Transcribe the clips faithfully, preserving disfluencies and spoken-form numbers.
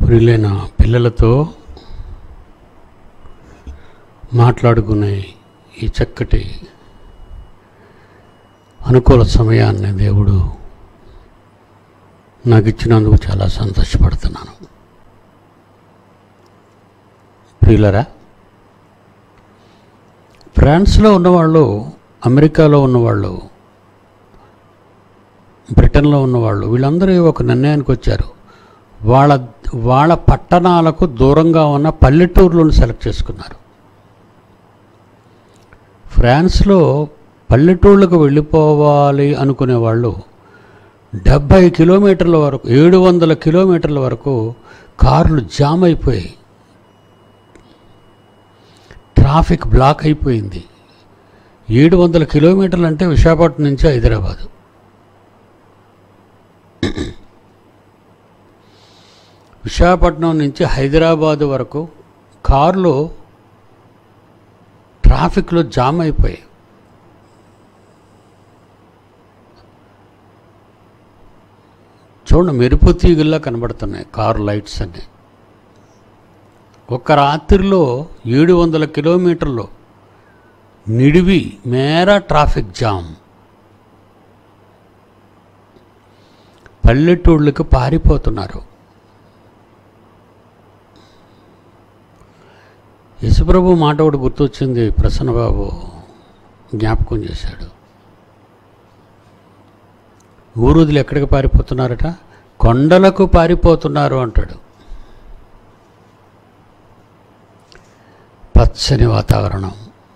ప్రియులైన పిల్లలతో మాట్లాడుకునే ఈ చక్కటి అనుకూల సమయాన్ని దేవుడు నాకు ఇచ్చినందుకు చాలా సంతోషపడుతున్నాను. ప్రియులరా, ఫ్రాన్స్లో ఉన్నవాళ్ళు, అమెరికాలో ఉన్నవాళ్ళు, బ్రిటన్లో ఉన్నవాళ్ళు వీళ్ళందరూ ఒక నిర్ణయానికి వచ్చారు. వాళ్ళ వాళ్ళ పట్టణాలకు దూరంగా ఉన్న పల్లెటూర్లను సెలెక్ట్ చేసుకున్నారు. ఫ్రాన్స్లో పల్లెటూళ్ళకు వెళ్ళిపోవాలి అనుకునే వాళ్ళు డెబ్భై కిలోమీటర్ల వరకు, ఏడు వందల కిలోమీటర్ల వరకు కార్లు జామ్ అయిపోయాయి, ట్రాఫిక్ బ్లాక్ అయిపోయింది. ఏడు వందల కిలోమీటర్లు అంటే విశాఖపట్నం నుంచి హైదరాబాదు. విశాఖపట్నం నుంచి హైదరాబాదు వరకు కార్లు ట్రాఫిక్లో జామ్ అయిపోయాయి. చూడండి, మెరుపు తీగుల్లా కనబడుతున్నాయి కారు లైట్స్ అన్నీ. ఒక్క రాత్రిలో ఏడు వందల కిలోమీటర్లు నిడివి మేర ట్రాఫిక్ జామ్. పల్లెటూళ్ళకి పారిపోతున్నారు. యేసుప్రభు మాట ఒకటి గుర్తొచ్చింది, ప్రసన్నబాబు జ్ఞాపకం చేశాడు. ఊరుదులు ఎక్కడికి పారిపోతున్నారట? కొండలకు పారిపోతున్నారు అంటాడు. పచ్చని వాతావరణం,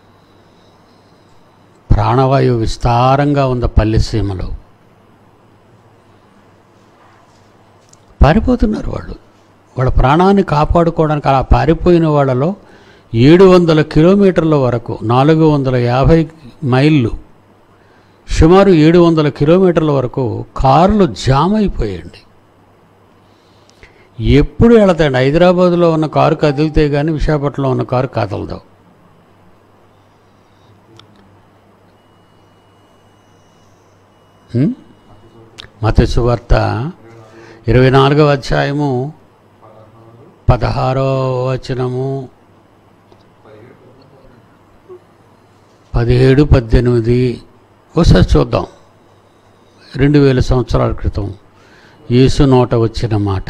ప్రాణవాయువు విస్తారంగా ఉంది పల్లె సీమలో. పారిపోతున్నారు వాళ్ళు. వాళ్ళ ప్రాణాన్ని కాపాడుకోవడానికి అలా పారిపోయిన వాళ్ళలో ఏడు వందల కిలోమీటర్ల వరకు, నాలుగు వందల యాభై మైళ్ళు, సుమారు ఏడు వందల కిలోమీటర్ల వరకు కార్లు జామ్ అయిపోయాయండి. ఎప్పుడు వెళతాయండి? హైదరాబాదులో ఉన్న కారు కదిలితే కానీ విశాఖపట్నంలో ఉన్న కారు కదలదు. మత్తయి సువార్త ఇరవై నాలుగవ అధ్యాయము పదహారో వచనము, పదిహేడు పద్దెనిమిది ఒకసారి చూద్దాం. రెండు వేల సంవత్సరాల క్రితం యేసు నోట వచ్చిన మాట.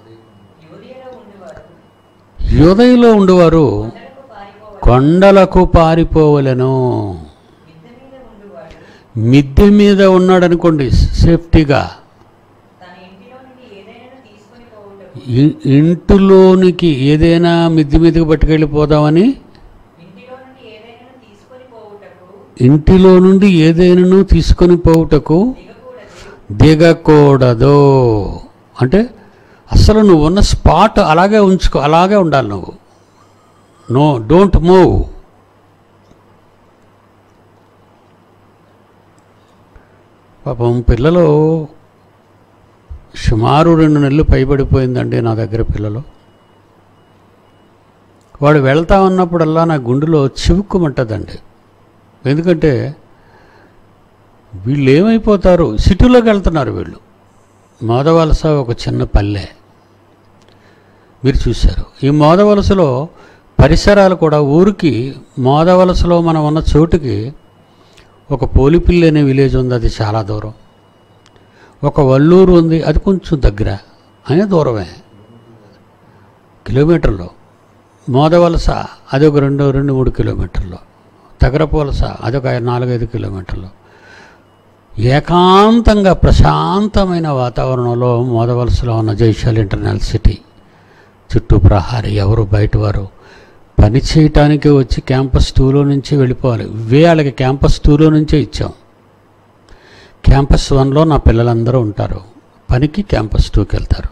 యూదయలో ఉండేవారు కొండలకు పారిపోవలెను. మిద్దె మీద ఉన్నాడనుకోండి, సేఫ్టీగా ఇంటిలోనికి ఏదైనా మిద్దె మీదకి పట్టుకెళ్ళిపోదామని, ఇంటిలో నుండి ఏదైనాను తీసుకొని పోవుటకు దిగకూడదు. అంటే అసలు నువ్వు ఉన్న స్పాట్ అలాగే ఉంచుకో, అలాగే ఉండాలి నువ్వు. No, don't move. పాపం పిల్లలు సుమారు రెండు నెలలు పైబడిపోయిందండి నా దగ్గర పిల్లలు. వాడు వెళ్తా ఉన్నప్పుడల్లా నా గుండెలో చివుక్కుమంటుందండి. ఎందుకంటే వీళ్ళు ఏమైపోతారు, సిటీలోకి వెళ్తున్నారు వీళ్ళు. మోదవలస ఒక చిన్న పల్లె మీరు చూశారు. ఈ మోదవలసలో పరిసరాలు కూడా, ఊరికి మోదవలసలో మనం ఉన్న చోటుకి ఒక పోలిపిల్లి అనే విలేజ్ ఉంది, అది చాలా దూరం. ఒక వల్లూరు ఉంది, అది కొంచెం దగ్గర, అనే దూరమే, కిలోమీటర్లు. మోదవలస అది ఒక రెండు రెండు మూడు కిలోమీటర్లు. తగరపు వలస అదొక నాలుగైదు కిలోమీటర్లు. ఏకాంతంగా ప్రశాంతమైన వాతావరణంలో మోదవలసలో ఉన్న జైశాల్ ఇంటర్నేషనల్ సిటీ. చుట్టూ ప్రహారీ, ఎవరు బయటవారు. పని చేయటానికి వచ్చి క్యాంపస్ టూలో నుంచి వెళ్ళిపోవాలి. ఇవే వాళ్ళకి క్యాంపస్ టూలో నుంచే ఇచ్చాం. క్యాంపస్ వన్లో నా పిల్లలందరూ ఉంటారు, పనికి క్యాంపస్ టూకి వెళ్తారు.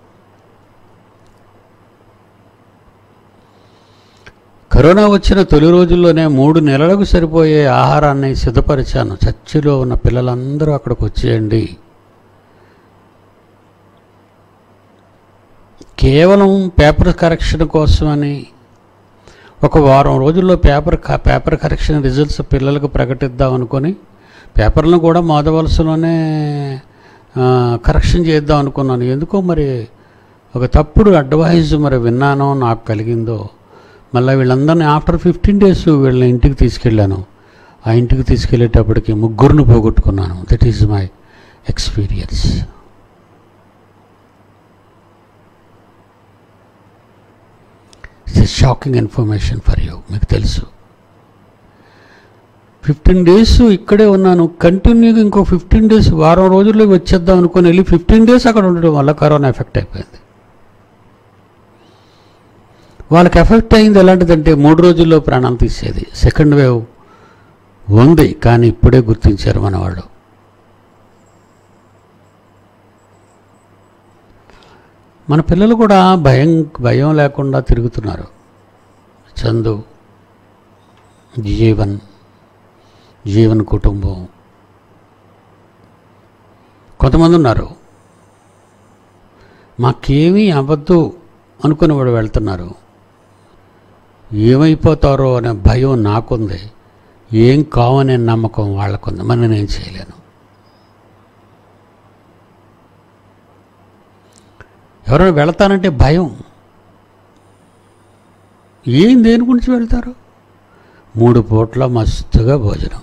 కరోనా వచ్చిన తొలి రోజుల్లోనే మూడు నెలలకు సరిపోయే ఆహారాన్ని సిద్ధపరిచాను. చర్చిలో ఉన్న పిల్లలందరూ అక్కడికి వచ్చేయండి. కేవలం పేపర్ కరెక్షన్ కోసమని ఒక వారం రోజుల్లో పేపర్ పేపర్ కరెక్షన్ రిజల్ట్స్ పిల్లలకు ప్రకటిద్దాం అనుకొని పేపర్లను కూడా మోదవలసలోనే కరెక్షన్ చేద్దాం అనుకున్నాను. ఎందుకో మరి ఒక తప్పుడు అడ్వైజ్ మరి విన్నానో నాకు కలిగిందో, మళ్ళీ వీళ్ళందరినీ ఆఫ్టర్ ఫిఫ్టీన్ డేస్ వీళ్ళని ఇంటికి తీసుకెళ్ళాను. ఆ ఇంటికి తీసుకెళ్ళేటప్పటికి ముగ్గురిని పోగొట్టుకున్నాను. That is my experience. It's shocking information for you. మీకు తెలుసు, ఫిఫ్టీన్ డేస్ ఇక్కడే ఉన్నాను, కంటిన్యూగా ఇంకో ఫిఫ్టీన్ డేస్ వారం రోజుల్లో వచ్చేద్దాం అనుకుని వెళ్ళి ఫిఫ్టీన్ డేస్ అక్కడ ఉండడం వల్ల కరోనా ఎఫెక్ట్ అయిపోయింది. వాళ్ళకి ఎఫెక్ట్ అయింది ఎలాంటిదంటే మూడు రోజుల్లో ప్రాణాలు తీసేది. సెకండ్ వేవ్ ఉంది, కానీ ఇప్పుడే గుర్తించారు మన వాళ్ళు. మన పిల్లలు కూడా భయం భయం లేకుండా తిరుగుతున్నారు. చందు, జీవన్, జీవన్ కుటుంబం, కొంతమంది ఉన్నారు మాకేమీ అవ్వద్దు అనుకుని వాడు వెళ్తున్నారు. ఏమైపోతారో అనే భయం నాకుంది, ఏం కావనే నమ్మకం వాళ్ళకుంది. మరి నేను చేయలేను. ఎవరైనా వెళతానంటే భయం. ఏం దేని గురించి వెళ్తారు? మూడు పూట్ల మస్తుగా భోజనం,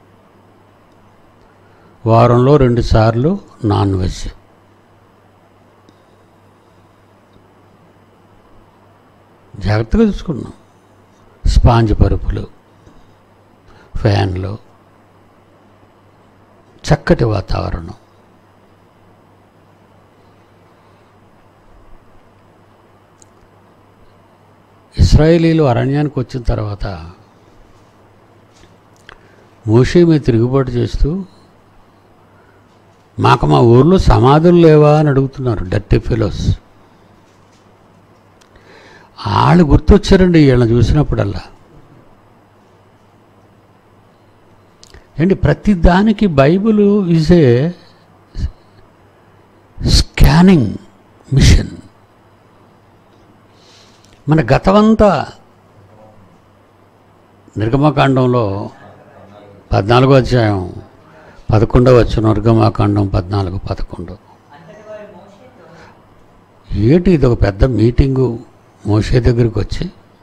వారంలో రెండు సార్లు నాన్ వెజ్, జాగ్రత్తగా చూసుకున్నాం. స్పాంజ్ పరుపులు, ఫ్యాన్లు, చక్కటి వాతావరణం. ఇశ్రాయేలీలు అరణ్యానికి వచ్చిన తర్వాత మోషే మీద తిరుగుబాటు చేస్తూ మాకు మా ఊర్లో సమాధులు లేవా అని అడుగుతున్నారు. Dirty fellows. వాళ్ళు గుర్తొచ్చారండి వీళ్ళని చూసినప్పుడల్లా. ఏంటి, ప్రతి దానికి Bible is a scanning machine. మన గతమంతా నిర్గమకాండంలో పద్నాలుగో అధ్యాయం పదకొండవ వచ్చిన నిర్గమకాండం పద్నాలుగు పదకొండు. ఏంటి ఇది, ఒక పెద్ద మీటింగు మోషే దగ్గరికి వచ్చి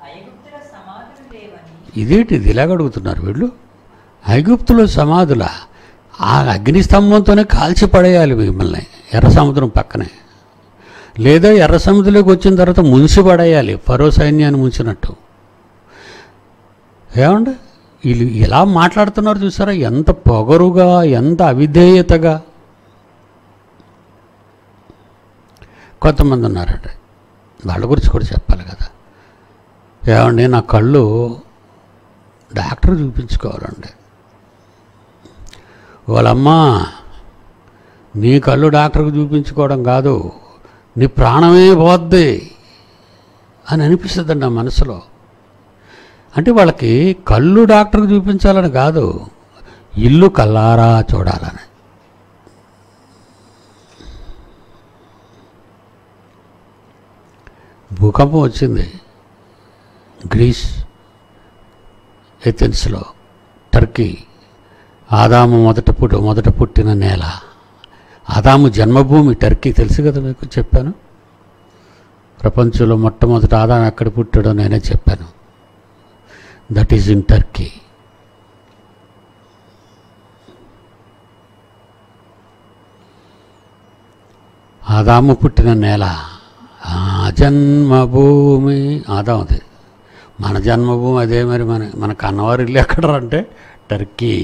ఇదేంటి ఇది ఇలాగ అడుగుతున్నారు వీళ్ళు. ఐగుప్తులో సమాధుల, ఆ అగ్నిస్తంభంతోనే కాల్చి పడేయాలి మిమ్మల్ని ఎర్ర సముద్రం పక్కనే, లేదా ఎర్ర సముద్రంలోకి వచ్చిన తర్వాత ముంచి పడేయాలి ఫరో సైన్యాన్ని ముంచినట్టు. ఏమండి వీళ్ళు ఎలా మాట్లాడుతున్నారు చూసారా, ఎంత పొగరుగా, ఎంత అవిధేయతగా. కొంతమంది ఉన్నారండి, వాళ్ళ గురించి కూడా చెప్పాలి కదా. ఏమండి నా కళ్ళు డాక్టర్ చూపించుకోవాలండి. వాళ్ళమ్మా నీ కళ్ళు డాక్టర్కి చూపించుకోవడం కాదు, నీ ప్రాణమే పోద్ది అని అనిపిస్తుందండి నా మనసులో. అంటే వాళ్ళకి కళ్ళు డాక్టర్కి చూపించాలని కాదు, ఇల్లు కల్లారా చూడాలని. భూకంపం వచ్చింది గ్రీస్, ఏథెన్స్లో, టర్కీ. ఆదాము మొదట పుట్టు మొదట పుట్టిన నేల, ఆదాము జన్మభూమి టర్కీ. తెలుసు కదా మీకు, చెప్పాను. ప్రపంచంలో మొట్టమొదట ఆదాము ఎక్కడ పుట్టాడో నేనే చెప్పాను. That is in Turkey. ఆదాము పుట్టిన నేల, ఆ జన్మభూమి ఆదాముది. మన జన్మభూమి అదే. మరి మన మన కన్నవారి ఇల్లు ఎక్కడ అంటే టర్కీ.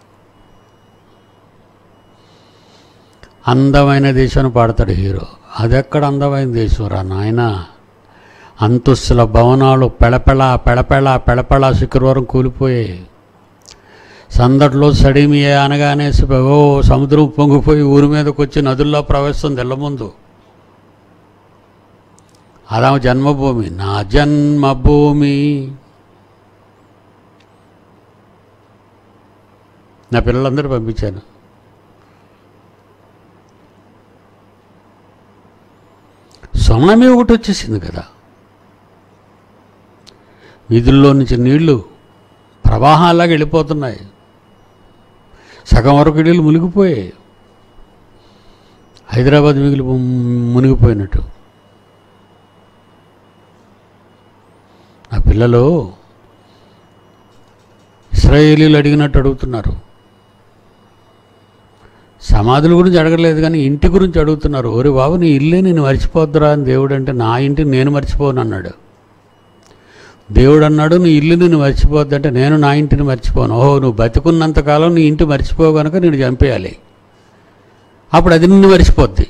అందమైన దేశం పాడతాడు హీరో. అదెక్కడ అందమైన దేశం రా నాయన. అంతస్తుల భవనాలు పెళపెళ పెళపెళ పెళపెళ శుక్రవారం కూలిపోయాయి. సందట్లో సడిమియే అనగానే ఓ సముద్రం పొంగిపోయి ఊరి మీదకి వచ్చి నదుల్లో ప్రవేశం తెల్లముందు. ఆదాము జన్మభూమి, నా జన్మభూమి. నా పిల్లలందరూ పంపించాను. సునామీ ఒకటి వచ్చేసింది కదా, వీధుల్లో నుంచి నీళ్లు ప్రవాహాలాగా వెళ్ళిపోతున్నాయి. సగం వరకు నీళ్ళు మునిగిపోయాయి, హైదరాబాద్ మిగిలి మునిగిపోయినట్టు. నా పిల్లలు ఇశ్రాయేలీలు అడిగినట్టు అడుగుతున్నారు. సమాధుల గురించి అడగలేదు కానీ ఇంటి గురించి అడుగుతున్నారు. ఓరి బాబు, నీ ఇల్లే నేను మర్చిపోద్దురా అని దేవుడు అంటే, నా ఇంటిని నేను మర్చిపోను అన్నాడు. దేవుడు అన్నాడు, నీ ఇల్లు నేను మర్చిపోద్దంటే, నేను నా ఇంటిని మర్చిపోను. ఓహో, నువ్వు బతికున్నంతకాలం నీ ఇంటి మర్చిపోవు కనుక నేను చంపేయాలి, అప్పుడు అది నిన్ను మర్చిపోద్ది.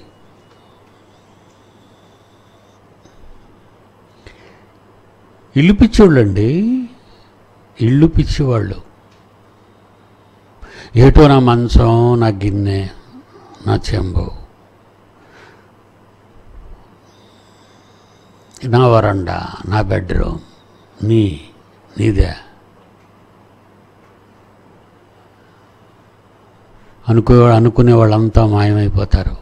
ఇల్లు పిచ్చివాళ్ళండి, ఇల్లు పిచ్చివాళ్ళు. ఏటో నా మంచం, నా గిన్నె, నా చెంబు, నా వరండా, నా బెడ్రూమ్ నీ నీదే అనుకో అనుకునే వాళ్ళంతా మాయమైపోతారు.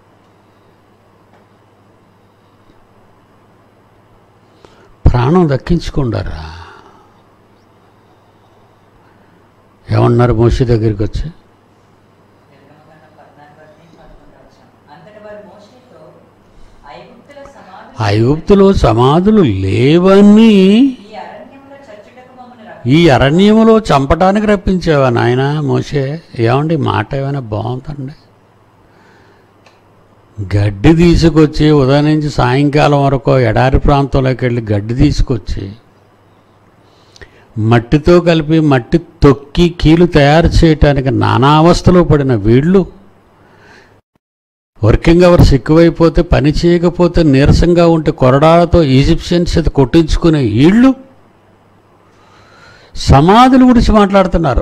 ప్రాణం దక్కించుకుంటారా? ఏమన్నారు మోషే దగ్గరికి వచ్చి? ఐగుప్తులో సమాధులు లేవని ఈ అరణ్యములో చంపటానికి రప్పించావా నాయన మోషే? ఏమండి మాట ఏమైనా బాగుందండి? గడ్డి తీసుకొచ్చి ఉదయం నుంచి సాయంకాలం వరకు ఎడారి ప్రాంతంలోకి వెళ్ళి గడ్డి తీసుకొచ్చి మట్టితో కలిపి మట్టి తొక్కి కీలు తయారు చేయటానికి నానా అవస్థలో పడిన వీళ్ళు, వర్కింగ్ అవర్స్ ఎక్కువైపోతే పని చేయకపోతే నీరసంగా ఉంటే కొరడాలతో ఈజిప్షియన్స్ చేత కొట్టించుకునే వీళ్ళు సమాధుల గురించి మాట్లాడుతున్నారు.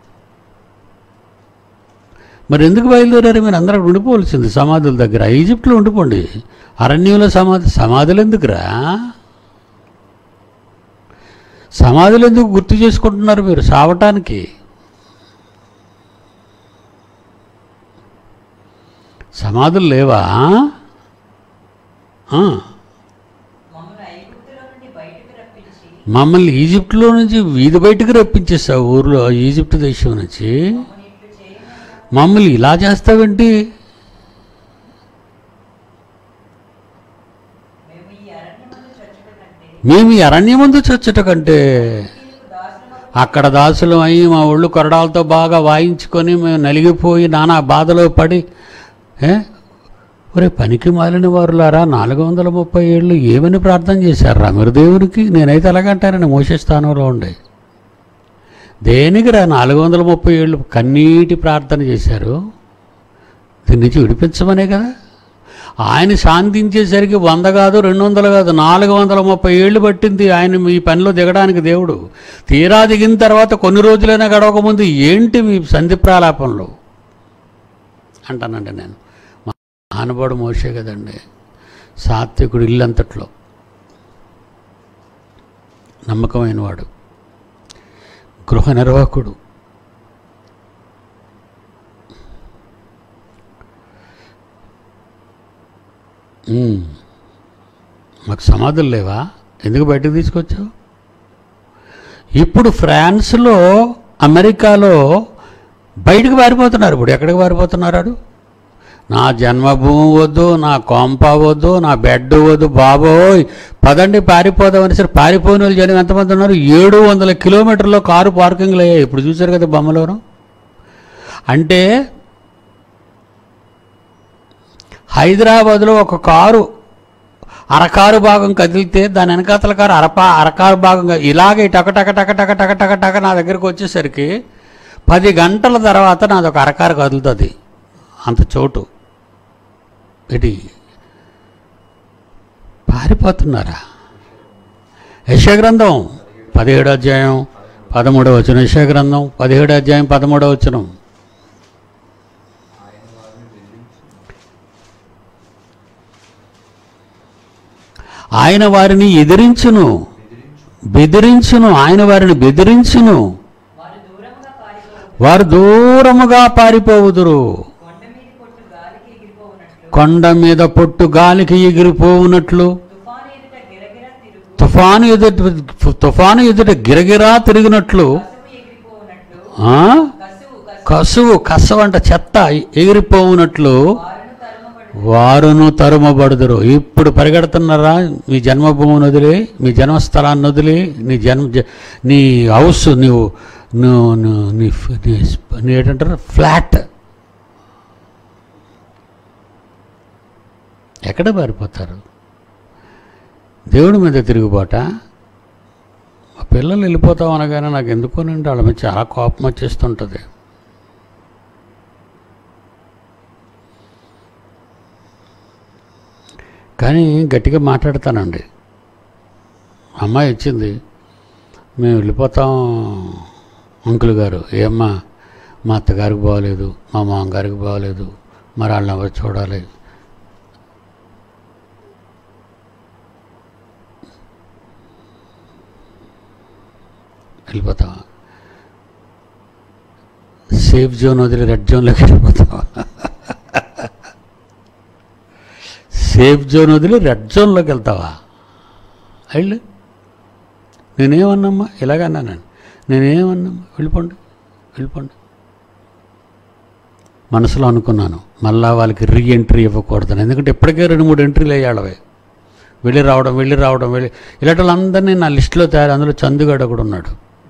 మరి ఎందుకు బయలుదేరారు? మీరు అందరూ ఉండిపోవలసింది సమాధుల దగ్గర. ఈజిప్ట్లో ఉండిపోండి, అరణ్యంలో సమాధి సమాధులు ఎందుకురా? సమాధులు ఎందుకు గుర్తు చేసుకుంటున్నారు మీరు సావటానికి? సమాధులు లేవా? మమ్మల్ని ఈజిప్ట్లో నుంచి వీధి బయటకు రప్పించేస్తావు, ఊర్లో ఈజిప్ట్ దేశం నుంచి మమ్మల్ని ఇలా చేస్తావేంటి? మేము ఈ అరణ్యం ముందు చచ్చట కంటే అక్కడ దాసులం అయ్యి మా ఒళ్ళు కొరడాలతో బాగా వాయించుకొని మేము నలిగిపోయి నానా బాధలో పడి, ఏ ఒరే పనికి మాలిన వారులారా, నాలుగు వందల ముప్పై ఏళ్ళు ఏమని ప్రార్థన చేశారా మీరు దేవునికి? నేనైతే ఎలాగంటానని మోసే స్థానంలో ఉండే. దేనికి రా నాలుగు వందల ముప్పై ఏళ్ళు కన్నీటి ప్రార్థన చేశారు? దీని నుంచి విడిపించమనే కదా. ఆయన శాంతించేసరికి వంద కాదు, రెండు వందలు కాదు, నాలుగు వందల ముప్పై ఏళ్ళు పట్టింది ఆయన మీ పనిలో దిగడానికి. దేవుడు తీరా దిగిన తర్వాత కొన్ని రోజులైనా గడవకముందు ఏంటి మీ సంధి ప్రాలాపంలో అంటానండి నేను. మహానుభావుడు మోసే కదండి, సాత్వికుడు, ఇల్లంతట్లో నమ్మకమైన వాడు, గృహ నిర్వాహకుడు. మాకు సమాధులు లేవా? ఎందుకు బయటకు తీసుకొచ్చావు? ఇప్పుడు ఫ్రాన్స్లో, అమెరికాలో బయటకు పారిపోతున్నారు. ఇప్పుడు ఎక్కడికి పారిపోతున్నారు? నా జన్మభూమి వద్దు, నా కొంప వద్దు, నా బెడ్ వద్దు, బాబోయ్ పదండి పారిపోదామని సరే పారిపోయిన వాళ్ళు జనం ఎంతమంది ఉన్నారు? ఏడు వందల కిలోమీటర్లో కారు పార్కింగ్లు అయ్యాయి. ఇప్పుడు చూశారు కదా బొమ్మలోను. అంటే హైదరాబాద్లో ఒక కారు అరకారు భాగం కదిలితే దాని వెనకాతల కారు అరపా అరకారు భాగంగా ఇలాగే టక టక టక టక టక టక టక నా దగ్గరికి వచ్చేసరికి పది గంటల తర్వాత నాది ఒక అరకారు కదులుతుంది. అంత చోటు. ఇది పారిపోతున్నారా? యెషయా గ్రంథం పదిహేడో అధ్యాయం పదమూడవ వచనం. యెషయా గ్రంథం పదిహేడో అధ్యాయం పదమూడవ వచనం. ఆయన వారిని ఎదిరించును, బెదిరించును. ఆయన వారిని బెదిరించును, వారు దూరముగా పారిపోవుదురు. కొండ మీద పొట్టు గాలికి ఎగిరిపోవునట్లు, తుఫాను ఎదుట తుఫాను ఎదుట గిరగిరా తిరిగినట్లు, కసువు కసువు అంట చెత్త ఎగిరిపోవునట్లు వారును తరుమబడుదురు. ఇప్పుడు పరిగెడుతున్నారా మీ జన్మభూమిని వదిలి, మీ జన్మస్థలాన్ని వదిలి, నీ జన్మ నీ హౌస్ నువ్వు నువ్వు నీ నీ ఏంటంటారు ఫ్లాట్ ఎక్కడ పారిపోతారు? దేవుడి మీద తిరుగుబాట. మా పిల్లలు వెళ్ళిపోతాం అనగానే నాకు ఎందుకోనండి వాళ్ళ మీద చాలా కోపం వచ్చేస్తుంటుంది. కానీ గట్టిగా మాట్లాడతానండి. అమ్మాయి వచ్చింది, మేము వెళ్ళిపోతాం అంకుల్ గారు. ఏమ్మా, మా అత్తగారికి బాగోలేదు, మా మామగారికి బాగోలేదు, మరి వాళ్ళని ఎవరు చూడాలి? వెళ్ళిపోతావా? సేఫ్ జోన్ వదిలి రెడ్ జోన్లోకి వెళ్ళిపోతావా? సేఫ్ జోన్ వదిలి రెడ్ జోన్లోకి వెళ్తావా? వెళ్ళు. నేనేమన్నామ్మా? ఇలాగన్నానండి. నేనేమన్నామ్మా? వెళ్ళిపోండి వెళ్ళిపోండి. మనసులో అనుకున్నాను మళ్ళా వాళ్ళకి రీ ఎంట్రీ ఇవ్వకూడదని. ఎందుకంటే ఇప్పటికే రెండు మూడు ఎంట్రీలు అయ్యాడవే, వెళ్ళి రావడం వెళ్ళి రావడం వెళ్ళి ఇలాంటి వాళ్ళందరినీ నా లిస్టులో తయారు. అందులో చందుగాడు కూడా ఉన్నాడు.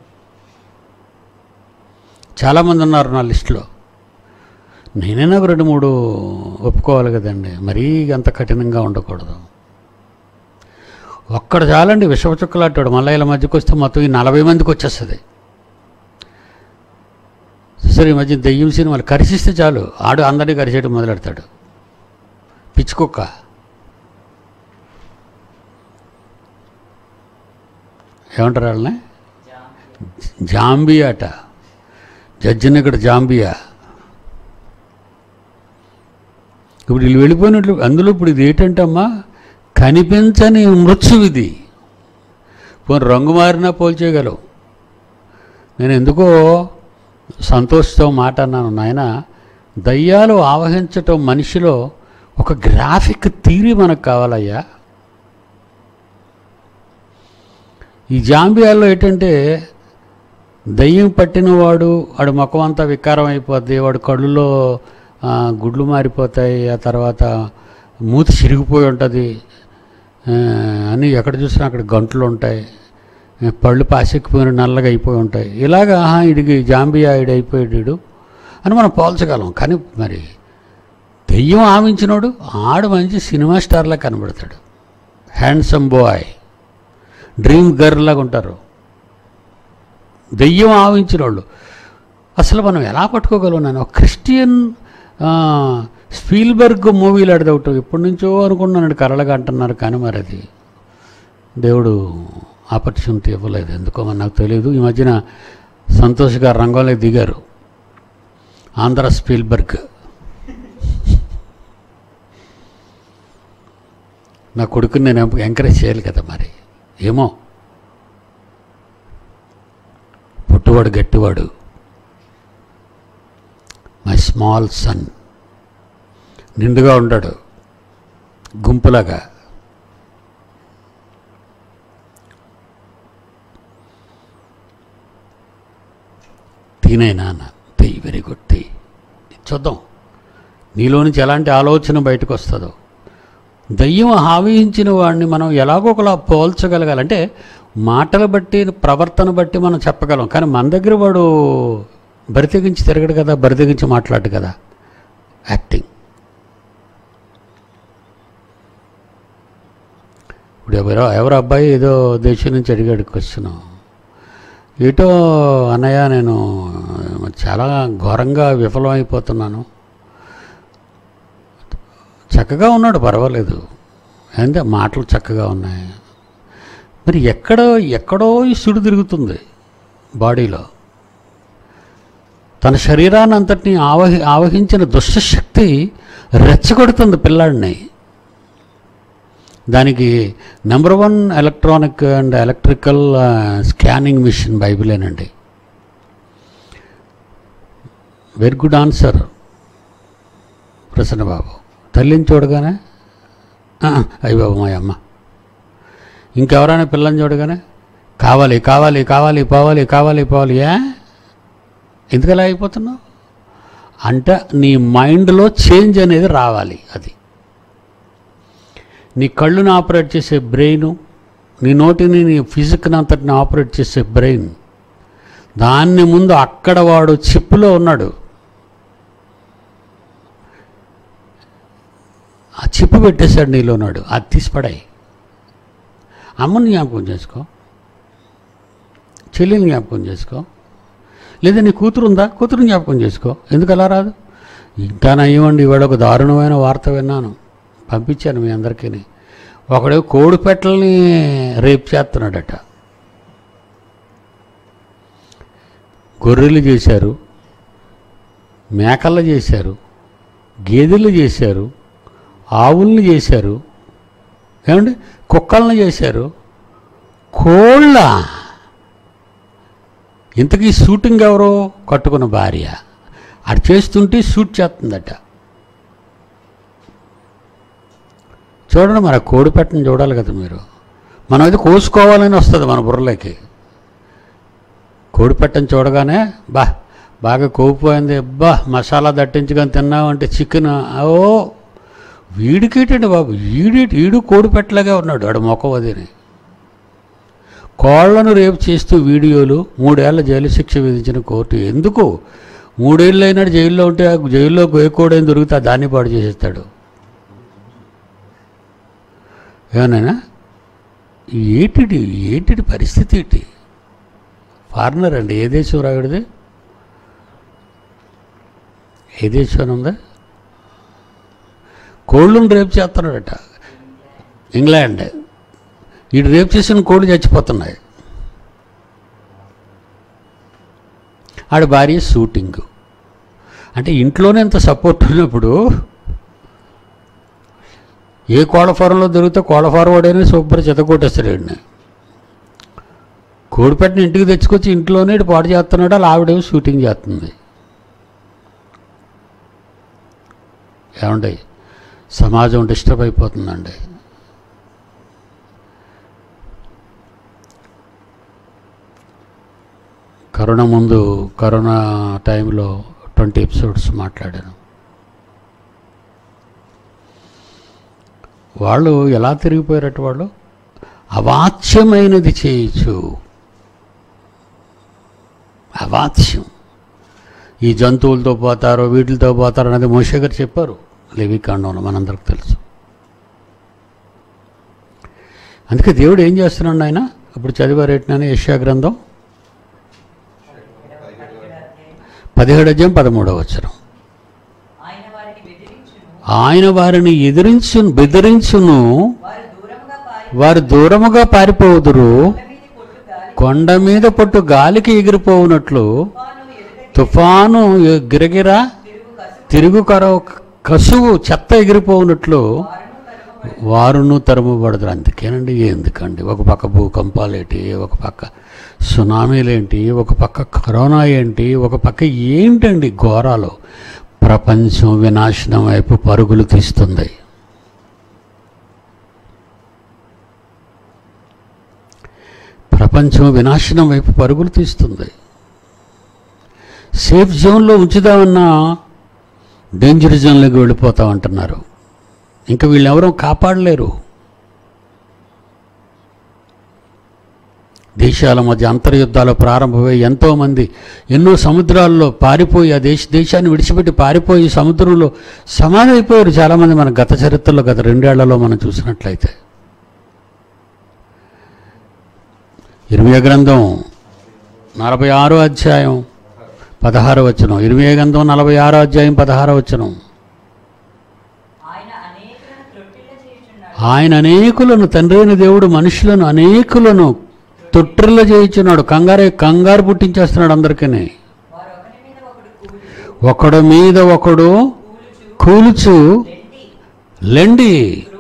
చాలామంది ఉన్నారు నా లిస్టులో. నేనైనా ఒక రెండు మూడు ఒప్పుకోవాలి కదండి, మరీ అంత కఠినంగా ఉండకూడదు. ఒక్కడ చాలండి విషవచుక్కలాంటాడు. మళ్ళీ ఇలా మధ్యకి వస్తే మొత్తం ఈ నలభై మందికి వచ్చేస్తుంది. సరే, ఈ మధ్య దెయ్యం సినిమాలు కరిసిస్తే చాలు ఆడు అందరినీ కరిచేయడం మొదలెడతాడు. పిచ్చుకుక్క. ఏమంటారు వాళ్ళని? జాంబియా అట. జడ్జిని ఇక్కడ జాంబియా. ఇప్పుడు వీళ్ళు వెళ్ళిపోయినట్లు. అందులో ఇప్పుడు ఇది ఏంటంటమ్మా, కనిపించని మృత్యువు ఇది. పోనీ రంగు మారినా పోల్చేయగలవు. నేను ఎందుకో సంతోషంతో మాట అన్నాను, నాయన దయ్యాలు ఆవహించటం మనిషిలో ఒక గ్రాఫిక్ థియరీ మనకు కావాలయ్యా. ఈ జాంబియాలో ఏంటంటే దయ్యం పట్టినవాడు వాడు ముఖం అంతా వికారం అయిపోద్ది, వాడు కళ్ళులో గుడ్లు మారిపోతాయి, ఆ తర్వాత మూతి చిరిగిపోయి ఉంటుంది, అని ఎక్కడ చూసినా అక్కడ గంటలు ఉంటాయి, పళ్ళు పాసెక్కిపోయిన నల్లగా అయిపోయి ఉంటాయి. ఇలాగా ఇడికి జాంబియా ఇడి అయిపోయాడు అని మనం పోల్చగలం. కానీ మరి దెయ్యం ఆవించినోడు ఆడు మంచి సినిమా స్టార్లా కనబడతాడు. హ్యాండ్సమ్ బాయ్, డ్రీమ్ గర్ల్ లాగా ఉంటారు. దెయ్యం ఆవించిన వాళ్ళు అసలు మనం ఎలా పట్టుకోగలం? నేను ఒక క్రిస్టియన్ స్పీల్బర్గ్ మూవీలు అడదవటం ఎప్పటి నుంచో అనుకున్నాను, కరళగా అంటున్నారు. కానీ మరి అది దేవుడు ఆపర్చునిటీ ఇవ్వలేదు ఎందుకో మరి నాకు తెలియదు. ఈ మధ్యన సంతోష్ గారు రంగంలోకి దిగారు. ఆంధ్ర స్పీల్బర్గ్. నా కొడుకుని నేను ఎంకరేజ్ చేయాలి కదా మరి. ఏమో, పుట్టువాడు గట్టివాడు. మై స్మాల్ సన్ నిండుగా ఉంటాడు, గుంపులాగా. తీనైనా తెయ్యి, వెరీ గుడ్ తెయ్యి. చూద్దాం నీలో నుంచి ఎలాంటి ఆలోచన బయటకు వస్తుందో. దయ్యం ఆవహించిన వాడిని మనం ఎలాగోకలా పోల్చగలగాలంటే మాటలు బట్టి ప్రవర్తన బట్టి మనం చెప్పగలం. కానీ మన దగ్గర వాడు బరితెగించి తిరగడు కదా, బరితెగించి మాట్లాడు కదా. యాక్టింగ్. ఇప్పుడు ఎవరో ఎవరో అబ్బాయి ఏదో దేశం నుంచి అడిగాడు క్వశ్చన్. ఏటో అన్నయ్య నేను చాలా ఘోరంగా విఫలమైపోతున్నాను. చక్కగా ఉన్నాడు, పర్వాలేదు, అంటే మాటలు చక్కగా ఉన్నాయి. మరి ఎక్కడో ఎక్కడో ఈ సుడు తిరుగుతుంది బాడీలో. తన శరీరాన్ని అంతటినీ ఆవహి ఆవహించిన దుష్టశక్తి రెచ్చగొడుతుంది పిల్లాడిని. దానికి number one electronic and electrical scanning machine బైబిలేనండి. Very good answer Prasannababu. తల్లిని చూడగానే అయ్య బాబు మా అమ్మ, ఇంకెవరైనా పిల్లని చూడగానే కావాలి కావాలి కావాలి పోవాలి కావాలి పోవాలి. ఏ ఎందుకలా అయిపోతున్నావు అంటే నీ మైండ్లో చేంజ్ అనేది రావాలి. అది నీ కళ్ళుని ఆపరేట్ చేసే బ్రెయిను, నీ నోటిని, నీ ఫిజిక్ని అంతటిని ఆపరేట్ చేసే బ్రెయిన్, దాన్ని ముందు అక్కడ వాడు చిప్పులో ఉన్నాడు. ఆ చిప్పు పెట్టేశాడు నీలో ఉన్నాడు. అది తీసిపడాయి. అమ్మని జ్ఞాపకం చేసుకో, చెల్లిని జ్ఞాపకం చేసుకో, లేదా నీ కూతురు ఉందా, కూతురుని జ్ఞాపకం చేసుకో. ఎందుకు అలా రాదు? ఇంకా నయ్యమండి, ఇవాళ ఒక దారుణమైన వార్త విన్నాను, పంపించాను మీ అందరికీ. ఒకడే కోడి పెట్టల్ని రేప్ చేస్తున్నాడట. గొర్రెలు చేశారు, మేకలు చేశారు, గేదెలు చేశారు, ఆవుల్ని చేశారు, ఏమండి కుక్కల్ని చేశారు, కోళ్ళ. ఇంతకీ షూటింగ్ ఎవరో? కట్టుకున్న భార్య. అది చేస్తుంటే షూట్ చేస్తుందట. చూడండి, మరి కోడి పెట్టని చూడాలి కదా మీరు. మనం అది కోసుకోవాలని వస్తుంది మన బుర్రలోకి. కోడి పెట్టని చూడగానే బా బాగా కోపిపోయింది, బా మసాలా దట్టించుకొని తిన్నామంటే చికెన్, ఓ వీడికేటండి బాబు, వీడేటి వీడు కోడి పెట్టలాగే ఉన్నాడు వాడు మొఖం అదిని. కోళ్లను రేపు చేస్తూ వీడియోలు, మూడేళ్ల జైలు శిక్ష విధించిన కోర్టు. ఎందుకు? మూడేళ్ళు అయినాడు జైల్లో ఉంటే, జైల్లో గోయకోడని దొరికితే దాన్ని పాడు చేసేస్తాడు. ఏమన్నా ఏటిడి ఏటిడి పరిస్థితి ఏంటి? ఫారినర్ అండి. ఏ దేశం రావిడిది? ఏ దేశం ఉందా? కోళ్ళను రేపు చేస్తున్నాడట ఇంగ్లాండ్. వీడు రేపు చేసిన కోళ్ళు చచ్చిపోతున్నాయి. ఆడ భార్య షూటింగ్. అంటే ఇంట్లోనే ఎంత సపోర్ట్ ఉన్నప్పుడు ఏ కోళ్ళ ఫారంలో దొరికితే కోళ్ళ ఫార్వర్డైనా సూపర్ చెతకొట్టేస్తాడు వీడిని. కోడిపెట్టని ఇంటికి తెచ్చుకొచ్చి ఇంట్లోనే ఇటు పాడు చేస్తున్నాడు, అలా ఆవిడేమో షూటింగ్ చేస్తుంది. ఏమండి, సమాజం డిస్టర్బ్ అయిపోతుందండి. కరోనా ముందు, కరోనా టైంలో ట్వంటీ ఎపిసోడ్స్ మాట్లాడాను. వాళ్ళు ఎలా తిరిగిపోయారట? వాళ్ళు అవాచ్యమైనది చేయొచ్చు. అవాచ్యం. ఈ జంతువులతో పోతారో వీటితో పోతారో అనేది మోషే గారు చెప్పారు లేవికాండంలో, మనందరికి తెలుసు. అందుకే దేవుడు ఏం చేస్తున్నాడు ఆయన? ఇప్పుడు చదివారేటినని యెషయా గ్రంథం పదిహేడు అధ్యాయం పదమూడవ వచనం. ఆయన వారిని ఎదిరించును బెదిరించును, వారు దూరముగా పారిపోదురు. కొండ మీద పొట్టు గాలికి ఎగిరిపోవునట్లు తుఫాను గిరగిరా తిరుగు కర కసువు చెత్త ఎగిరిపోవునట్లు వారును తరుముబడతారు. అందుకేనండి, ఎందుకండి ఒక పక్క భూకంపాలేంటి, ఒక పక్క సునామీలేంటి, ఒక పక్క కరోనా ఏంటి, ఒక పక్క ఏంటండి ఘోరాలు. ప్రపంచం వినాశనం వైపు పరుగులు తీస్తుంది. ప్రపంచం వినాశనం వైపు పరుగులు తీస్తుంది. సేఫ్ జోన్లో ఉంచుదామన్నా డేంజర్ జోన్లోకి వెళ్ళిపోతామంటున్నారు. ఇంకా వీళ్ళెవరూ కాపాడలేరు. దేశాల మధ్య అంతర్యుద్ధాలు ప్రారంభమై ఎంతోమంది ఎన్నో సముద్రాల్లో పారిపోయి, ఆ దేశ దేశాన్ని విడిచిపెట్టి పారిపోయి సముద్రంలో సమాధి అయిపోయారు చాలామంది. మన గత చరిత్రలో గత రెండేళ్లలో మనం చూసినట్లయితే. ఇర్మియా గ్రంథం నలభై ఆరో అధ్యాయం పదహారో వచనం. ఇర్మియా గ్రంథం నలభై ఆరో అధ్యాయం పదహారో వచనం. ఆయన అనేకులను, తండ్రి అయిన దేవుడు మనుషులను అనేకులను తొట్టిల్ల చేయించున్నాడు. కంగారే కంగారు పుట్టించేస్తున్నాడు అందరికీ. ఒకడు మీద ఒకడు కూలుచు లెండి,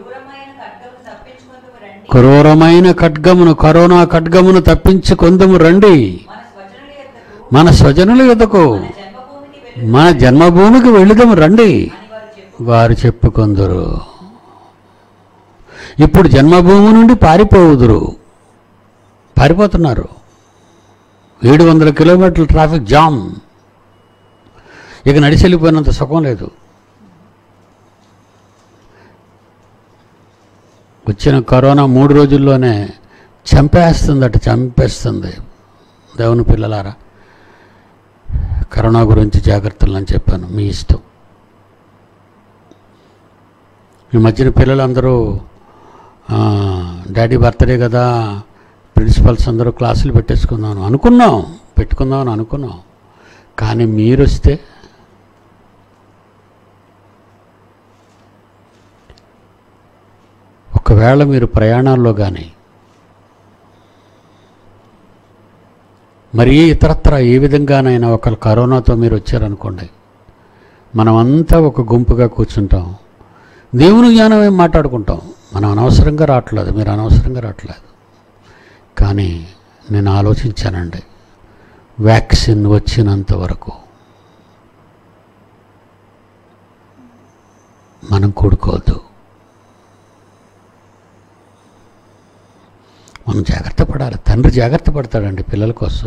క్రూరమైన ఖడ్గమును, కరోనా ఖడ్గమును తప్పించుకొందుము రండి. మన స్వజనుల యొద్దకు, మన జన్మభూమికి వెళుదము రండి వారు చెప్పుకొందురు. ఇప్పుడు జన్మభూమి నుండి పారిపోవుదురు. పారిపోతున్నారు. ఏడు వందల కిలోమీటర్ల ట్రాఫిక్ జామ్. ఇక నడిచి వెళ్ళిపోయినంత సుఖం లేదు. వచ్చిన కరోనా మూడు రోజుల్లోనే చంపేస్తుందట, చంపేస్తుంది. దేవుని పిల్లలారా, కరోనా గురించి జాగ్రత్తలు అని చెప్పాను, మీ ఇష్టం. ఈ మధ్యన పిల్లలందరూ డాడీ బర్త్డే కదా, ప్రిన్సిపల్స్ అందరూ క్లాసులు పెట్టేసుకుందాం అనుకున్నాం, పెట్టుకుందాం అని అనుకున్నాం. కానీ మీరు వస్తే ఒకవేళ మీరు ప్రయాణాల్లో కానీ మరి ఇతరత్ర ఏ విధంగానైనా ఒకరు కరోనాతో మీరు వచ్చారనుకోండి, మనమంతా ఒక గుంపుగా కూర్చుంటాం, దేవుని జ్ఞానం ఏం మాట్లాడుకుంటాం. మనం అనవసరంగా రావట్లేదు, మీరు అనవసరంగా రావట్లేదు. కానీ నేను ఆలోచించానండి, వ్యాక్సిన్ వచ్చినంత వరకు మనం కూడుకోవద్దు, మనం జాగ్రత్త పడాలి. తండ్రి జాగ్రత్త పడతాడండి పిల్లల కోసం.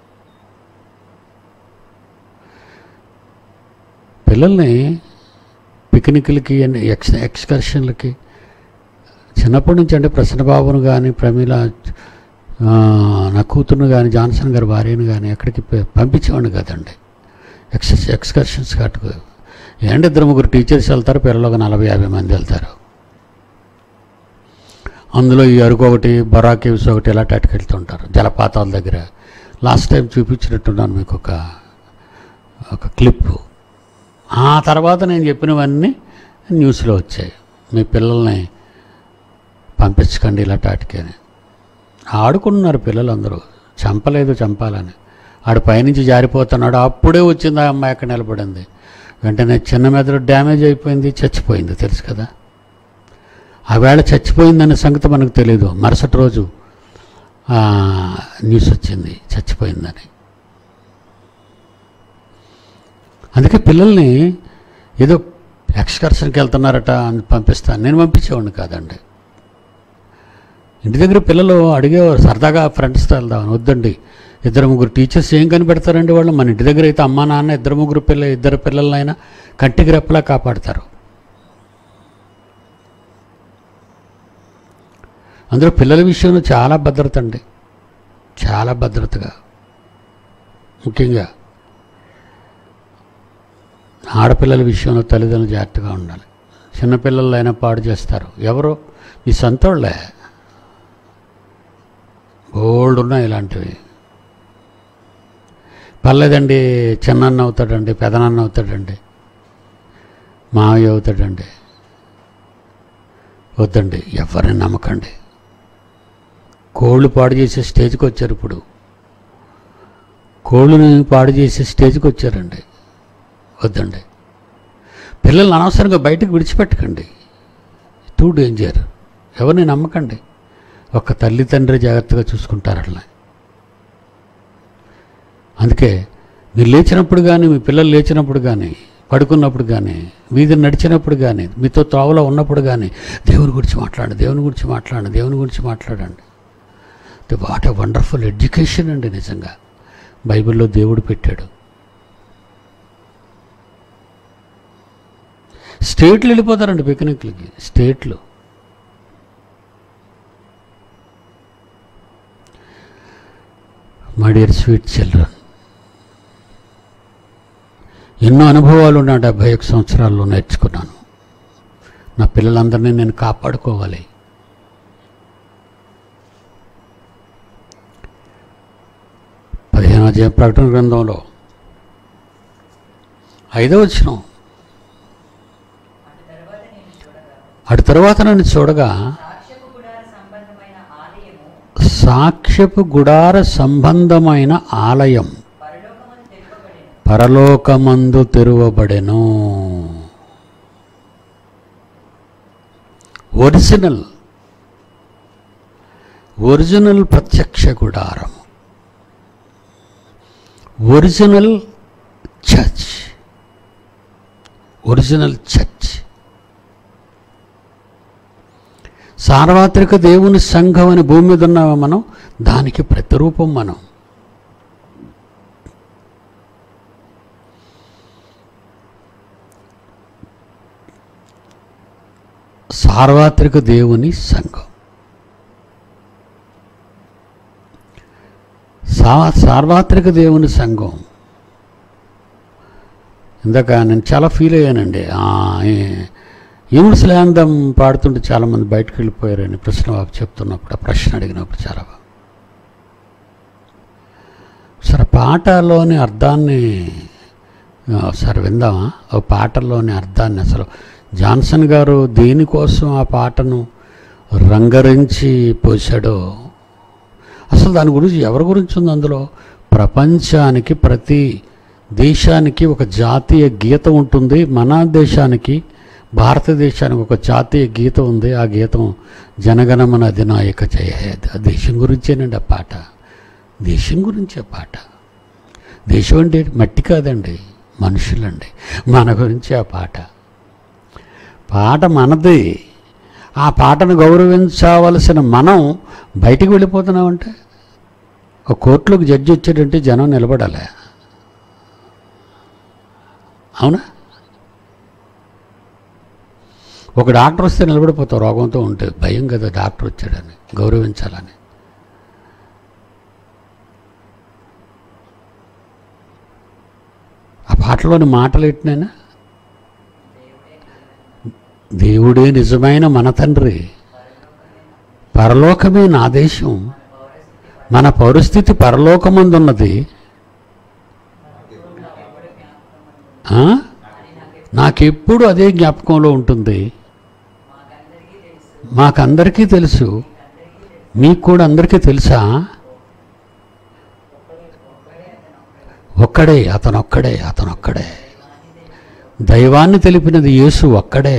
పిల్లల్ని పిక్నిక్లకి ఎక్స్ ఎక్స్కర్షన్లకి చిన్నప్పటి నుంచి అంటే ప్రసన్నబాబును కానీ, ప్రమీల నా కూతురును కానీ, జాన్సన్ గారి భార్యను కానీ ఎక్కడికి పంపించేవాడిని కదండి ఎక్స్ ఎక్స్కర్షన్స్ కాటుకు. ఏంటి ఇద్దరు ముగ్గురు టీచర్స్ వెళ్తారు, పిల్లలు ఒక నలభై యాభై మంది వెళ్తారు. అందులో ఈ అరకు ఒకటి, బొర్రా కేవ్స్ ఒకటి, ఇలా టాటికి వెళ్తుంటారు జలపాతాల దగ్గర. లాస్ట్ టైం చూపించినట్టున్నాను మీకు ఒక ఒక క్లిప్పు. ఆ తర్వాత నేను చెప్పినవన్నీ న్యూస్లో వచ్చాయి. మీ పిల్లల్ని పంపించకండి ఇలా టాటికి అని. ఆడుకుంటున్నారు పిల్లలందరూ, చంపలేదు చంపాలని. ఆడు పైనుంచి జారిపోతున్నాడు, అప్పుడే వచ్చింది ఆ అమ్మాయి అక్కడ నిలబడింది. వెంటనే చిన్న మెదడు డ్యామేజ్ అయిపోయింది, చచ్చిపోయింది. తెలుసు కదా, ఆ వేళ చచ్చిపోయిందనే సంగతి మనకు తెలియదు. మరుసటి రోజు న్యూస్ వచ్చింది చచ్చిపోయిందని. అందుకే పిల్లల్ని ఏదో ఎక్స్కర్షన్కి వెళ్తున్నారట అని పంపిస్తాను. నేను పంపించేవాడిని కాదండి. ఇంటి దగ్గర పిల్లలు అడిగేవారు సరదాగా ఫ్రెండ్స్తో వెళ్దామని. వద్దండి, ఇద్దరు ముగ్గురు టీచర్స్ ఏం కనిపెడతారండి వాళ్ళు. మన ఇంటి దగ్గర అయితే అమ్మా నాన్న ఇద్దరు ముగ్గురు పిల్ల ఇద్దరు పిల్లలైనా కంటికి రెప్పలా కాపాడతారు. అందులో పిల్లల విషయంలో చాలా భద్రత అండి, చాలా భద్రతగా. ముఖ్యంగా ఆడపిల్లల విషయంలో తల్లిదండ్రులు జాగ్రత్తగా ఉండాలి. చిన్నపిల్లలు అయినా పాడు చేస్తారు. ఎవరో మీ సొంతోళ్ళే, బోల్డ్ ఉన్నాయి ఇలాంటివి. పర్లేదండి, చిన్నన్న అవుతాడండి, పెదనాన్న అవుతాడండి, మావయ్య అవుతాడండి. వద్దండి, ఎవరిని నమ్మకండి. కోళ్ళు పాడు చేసే స్టేజ్కి వచ్చారు. ఇప్పుడు కోళ్ళని పాడు చేసే స్టేజ్కి వచ్చారండి. వద్దండి, పిల్లల్ని అనవసరంగా బయటకు విడిచిపెట్టకండి. Two danger. ఎవరిని నమ్మకండి. ఒక తల్లి తండ్రి జాగ్రత్తగా చూసుకుంటారు అట్లా. అందుకే మీరు లేచినప్పుడు కానీ, మీ పిల్లలు లేచినప్పుడు కానీ, పడుకున్నప్పుడు కానీ, వీధిని నడిచినప్పుడు కానీ, మీతో త్రోవలో ఉన్నప్పుడు కానీ దేవుని గురించి మాట్లాడండి, దేవుని గురించి మాట్లాడండి, దేవుని గురించి మాట్లాడండి. వాట్ ఏ వండర్ఫుల్ ఎడ్యుకేషన్ అండి. నిజంగా బైబిల్లో దేవుడు పెట్టాడు. స్టేట్లు వెళ్ళిపోతారండి పిక్నిక్లకి, స్టేట్లు. మై డియర్ స్వీట్ చిల్డ్రన్, ఎన్నో అనుభవాలు నా డెబ్భై ఒక సంవత్సరాల్లో నేర్చుకున్నాను. నా పిల్లలందరినీ నేను కాపాడుకోవాలి. పదిహేనవ అధ్యాయం ప్రకటన గ్రంథంలో ఐదవ వచనం, అటు తర్వాత నన్ను చూడగా సాక్ష్యపు గుడార సంబంధమైన ఆలయం పరలోకమందు తెరువబడెను. ఒరిజినల్ ఒరిజినల్ ప్రత్యక్ష గుడారం, ఒరిజినల్ చర్చ్, ఒరిజినల్ చర్చ్, సార్వత్రిక దేవుని సంఘం అని భూమి మీద ఉన్నామా మనం, దానికి ప్రతిరూపం మనం. సార్వత్రిక దేవుని సంఘం. సా సార్వత్రిక దేవుని సంఘం. ఇందాక నేను చాలా ఫీల్ అయ్యానండి. యముడు శ్లేందం పాడుతుంటే చాలామంది బయటకు వెళ్ళిపోయారని ప్రశ్న బాబు చెప్తున్నప్పుడు, ఆ ప్రశ్న అడిగినప్పుడు చాలా బాగా సరే పాటలోని అర్థాన్ని సరే విందామా? ఒక పాటలోని అర్థాన్ని అసలు జాన్సన్ గారు దేనికోసం ఆ పాటను రంగరించి పోశాడో, అసలు దాని గురించి ఎవరి గురించి ఉంది అందులో? ప్రపంచానికి, ప్రతి దేశానికి ఒక జాతీయ గీతం ఉంటుంది. మన దేశానికి, భారతదేశానికి ఒక జాతీయ గీతం ఉంది. ఆ గీతం జనగణమన అధినాయక జయ. ఆ దేశం గురించేనండి ఆ పాట. దేశం గురించే పాట. దేశం అంటే మట్టి కాదండి, మనుషులండి. మన గురించి ఆ పాట. పాట మనది. ఆ పాటను గౌరవించవలసిన మనం బయటికి వెళ్ళిపోతున్నామంటే, ఒక కోర్టులోకి జడ్జి వచ్చాడంటే జనం నిలబడాలి, అవునా? ఒక డాక్టర్ వస్తే నిలబడిపోతావు, రోగంతో ఉంటే భయం కదా డాక్టర్ వచ్చాడని, గౌరవించాలని. ఆ పాటలోని మాటలు ఎట్టినైనా దేవుడే నిజమైన మన తండ్రి, పరలోకమే నా దేశం, మన పౌరస్థితి పరలోకమందున్నది, నాకెప్పుడు అదే జ్ఞాపకంలో ఉంటుంది. మాకందరికీ తెలుసు, మీకు కూడా అందరికీ తెలుసా? ఒక్కడే, అతనొక్కడే, అతనొక్కడే. దైవాన్ని తెలిపినది యేసు ఒక్కడే.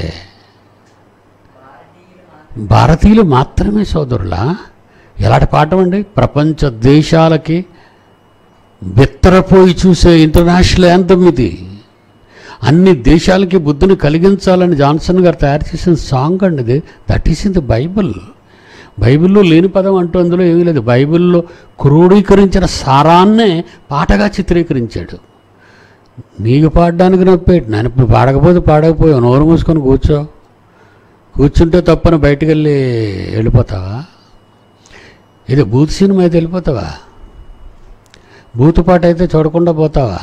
భారతీయులు మాత్రమే సోదరులా? ఎలాంటి పాఠం అండి? ప్రపంచ దేశాలకి బెత్తరపోయి చూసే ఇంటర్నేషనల్ యాంథమ్ ఇది. అన్ని దేశాలకి బుద్ధిని కలిగించాలని జాన్సన్ గారు తయారు చేసిన సాంగ్ అండి ఇది. That is in the Bible. బైబిల్లో లేని పదం అంటూ అందులో ఏమీ లేదు. బైబిల్లో క్రోడీకరించిన సారాన్నే పాటగా చిత్రీకరించాడు. నీకు పాడడానికి నొప్పేటి, నేను ఇప్పుడు పాడకపోతే పాడకపోయావు, నోరు మూసుకొని కూర్చో. కూర్చుంటే తప్పని బయటికి వెళ్ళి వెళ్ళిపోతావా? ఇది బూత్ సినిమా అయితే వెళ్ళిపోతావా? బూతు పాట అయితే చూడకుండా పోతావా?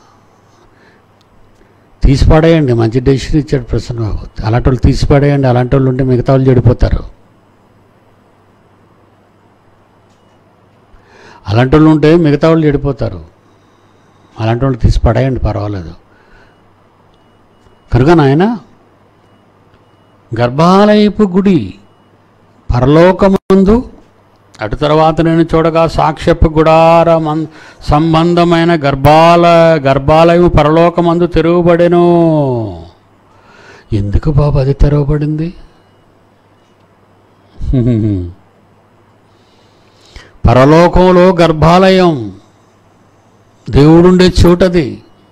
తీసిపడేయండి. మంచి డెసిషన్ ఇచ్చాడు ప్రసన్న బాబు. అలాంటి వాళ్ళు తీసిపడేయండి. అలాంటి వాళ్ళు ఉంటే మిగతా వాళ్ళు చెడిపోతారు. అలాంటి వాళ్ళు ఉంటే మిగతా వాళ్ళు చెడిపోతారు. అలాంటి వాళ్ళు తీసి పడేయండి, పర్వాలేదు. కనుక నాయన, గర్భాలయపు గుడి పరలోకమందు, అటు తర్వాత నేను చూడగా సాక్ష్యపు గుడార సంబంధమైన గర్భాల గర్భాలయం పరలోకమందు తెరవబడెను. ఎందుకు బాబు అది తెరవబడింది? పరలోకంలో గర్భాలయం, దేవుడుండే చోటది.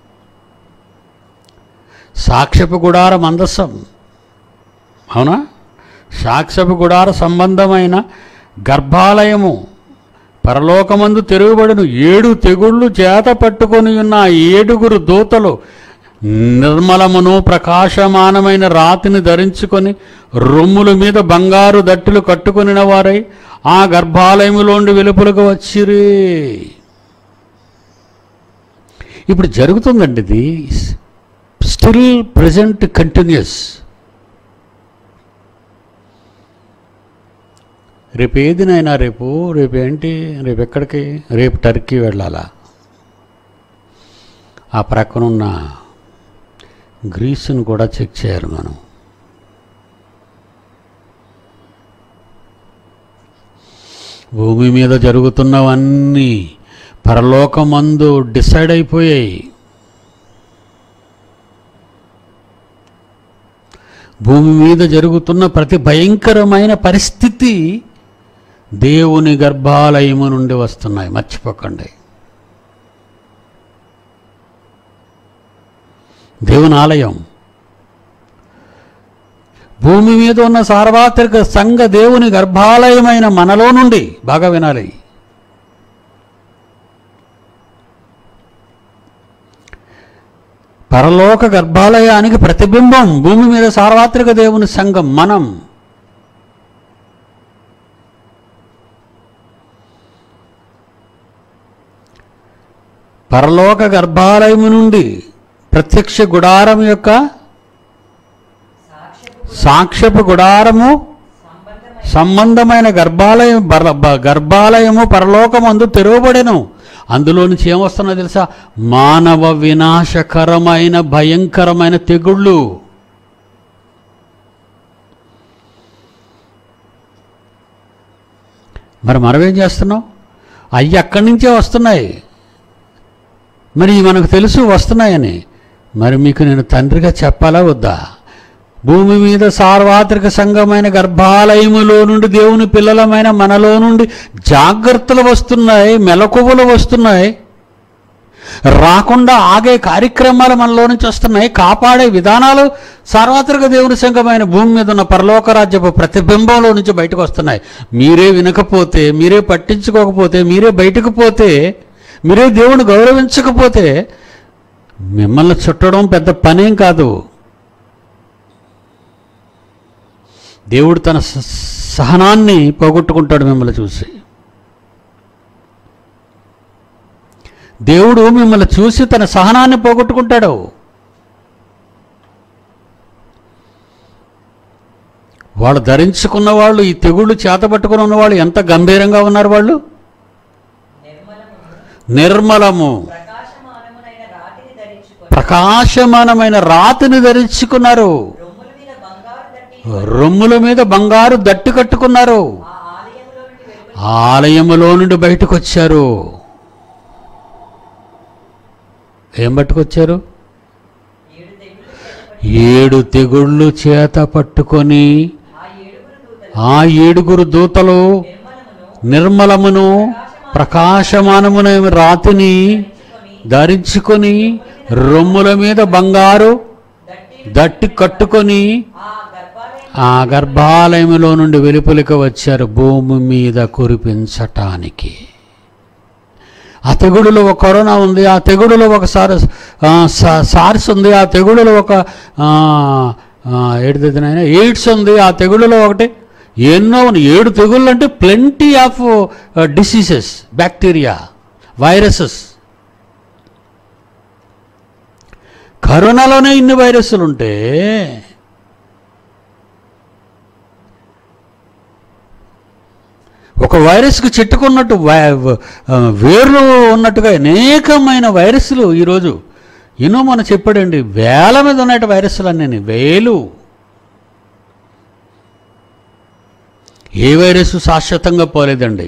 సాక్ష్యపు గుడార మందసం, అవునా? సాక్ష్యపు గుడార సంబంధమైన గర్భాలయము పరలోకమందు తెరవబడును. ఏడు తెగుళ్ళు చేత పట్టుకొని ఉన్న ఏడుగురు దూతలు నిర్మలమును ప్రకాశమానమైన రాతిని ధరించుకొని రొమ్ముల మీద బంగారు దట్టులు కట్టుకొనిన వారై ఆ గర్భాలయములోండి వెలుపలకు వచ్చిరి. ఇప్పుడు జరుగుతుందండి ఇది. Still present continuous. రేపు ఏదినైనా, రేపు రేపు ఏంటి, రేపు ఎక్కడికి? రేపు టర్కీ వెళ్ళాలా? ఆ ప్రక్కనున్న గ్రీసును కూడా చెక్ చేయాలి మనం. భూమి మీద జరుగుతున్నవన్నీ పరలోకమందు డిసైడ్ అయిపోయాయి. భూమి మీద జరుగుతున్న ప్రతి భయంకరమైన పరిస్థితి దేవుని గర్భాలయము నుండి వస్తున్నాయి, మర్చిపోకండి. దేవుని ఆలయం, భూమి మీద ఉన్న సార్వత్రిక సంఘ దేవుని గర్భాలయమైన మనలో నుండి, బాగా వినాలి, పరలోక గర్భాలయానికి ప్రతిబింబం భూమి మీద సార్వత్రిక దేవుని సంఘం మనం. పరలోక గర్భాలయము నుండి ప్రత్యక్ష గుడారం యొక్క సాక్ష్యపు గుడారము సంబంధమైన గర్భాలయం గర్భాలయము పరలోకమందు తెరవబడెను. అందులో నుంచి ఏమొస్తున్నా తెలుసా? మానవ వినాశకరమైన భయంకరమైన తెగుళ్ళు. మరి మనమేం చేస్తున్నాం? అవి అక్కడి నుంచే వస్తున్నాయి. మరి మనకు తెలుసు వస్తున్నాయని. మరి మీకు నేను తండ్రిగా చెప్పాలా వద్దా? భూమి మీద సార్వత్రిక సంఘమైన గర్భాలయములో నుండి దేవుని పిల్లలమైన మనలో నుండి జాగ్రత్తలు వస్తున్నాయి, మెలకువలు వస్తున్నాయి, రాకుండా ఆగే కార్యక్రమాలు మనలో నుంచి వస్తున్నాయి, కాపాడే విధానాలు సార్వత్రిక దేవుని సంఘమైన భూమి మీద ఉన్న పరలోక రాజ్యపు ప్రతిబింబంలో నుంచి బయటకు వస్తున్నాయి. మీరే వినకపోతే, మీరే పట్టించుకోకపోతే, మీరే బయటకు పోతే, మీరే దేవుని గౌరవించకపోతే మిమ్మల్ని చుట్టడం పెద్ద పనేం కాదు. దేవుడు తన సహనాన్ని పోగొట్టుకుంటాడు మిమ్మల్ని చూసి. దేవుడు మిమ్మల్ని చూసి తన సహనాన్ని పోగొట్టుకుంటాడు. వాళ్ళు ధరించుకున్న వాళ్ళు, ఈ తెగుళ్ళు చేతపట్టుకుని ఉన్నవాళ్ళు ఎంత గంభీరంగా ఉన్నారు. వాళ్ళు నిర్మలము ప్రకాశమానమైన రాతిని ధరించుకున్నారు, రొమ్ముల మీద బంగారు దట్టు కట్టుకున్నారు, ఆలయములో నుండి బయటకు వచ్చారు. ఏం పట్టుకొచ్చారు? ఏడు తెగుళ్ళు చేత పట్టుకొని ఆ ఏడుగురు దూతలు నిర్మలమును ప్రకాశమానమున రాతిని ధరించుకొని రొమ్ముల మీద బంగారు దట్టి కట్టుకొని ఆ గర్భాలయంలో నుండి వెలుపలికి వచ్చారు భూమి మీద కురిపించటానికి. ఆ తెగుడులో ఒక కరోనా ఉంది, ఆ తెగుడులో ఒక సార్ సార్స్ ఉంది, ఆ తెగుడులో ఒక ఏడుదైనా ఎయిడ్స్ ఉంది, ఆ తెగుడులో ఒకటి ఎన్నో ఏడు తెగుళ్ళు. అంటే plenty of diseases, bacteria, viruses. కరోనాలోనే ఇన్ని వైరస్లు ఉంటే ఒక వైరస్కు చెట్టుకున్నట్టు వేర్లు ఉన్నట్టుగా అనేకమైన వైరస్లు ఈరోజు ఎన్నో మనం చెప్పాడండి. వేల మీద ఉన్నట్టు వైరస్లు అన్నీ, వేలు. ఏ వైరస్ శాశ్వతంగా పోలేదండి.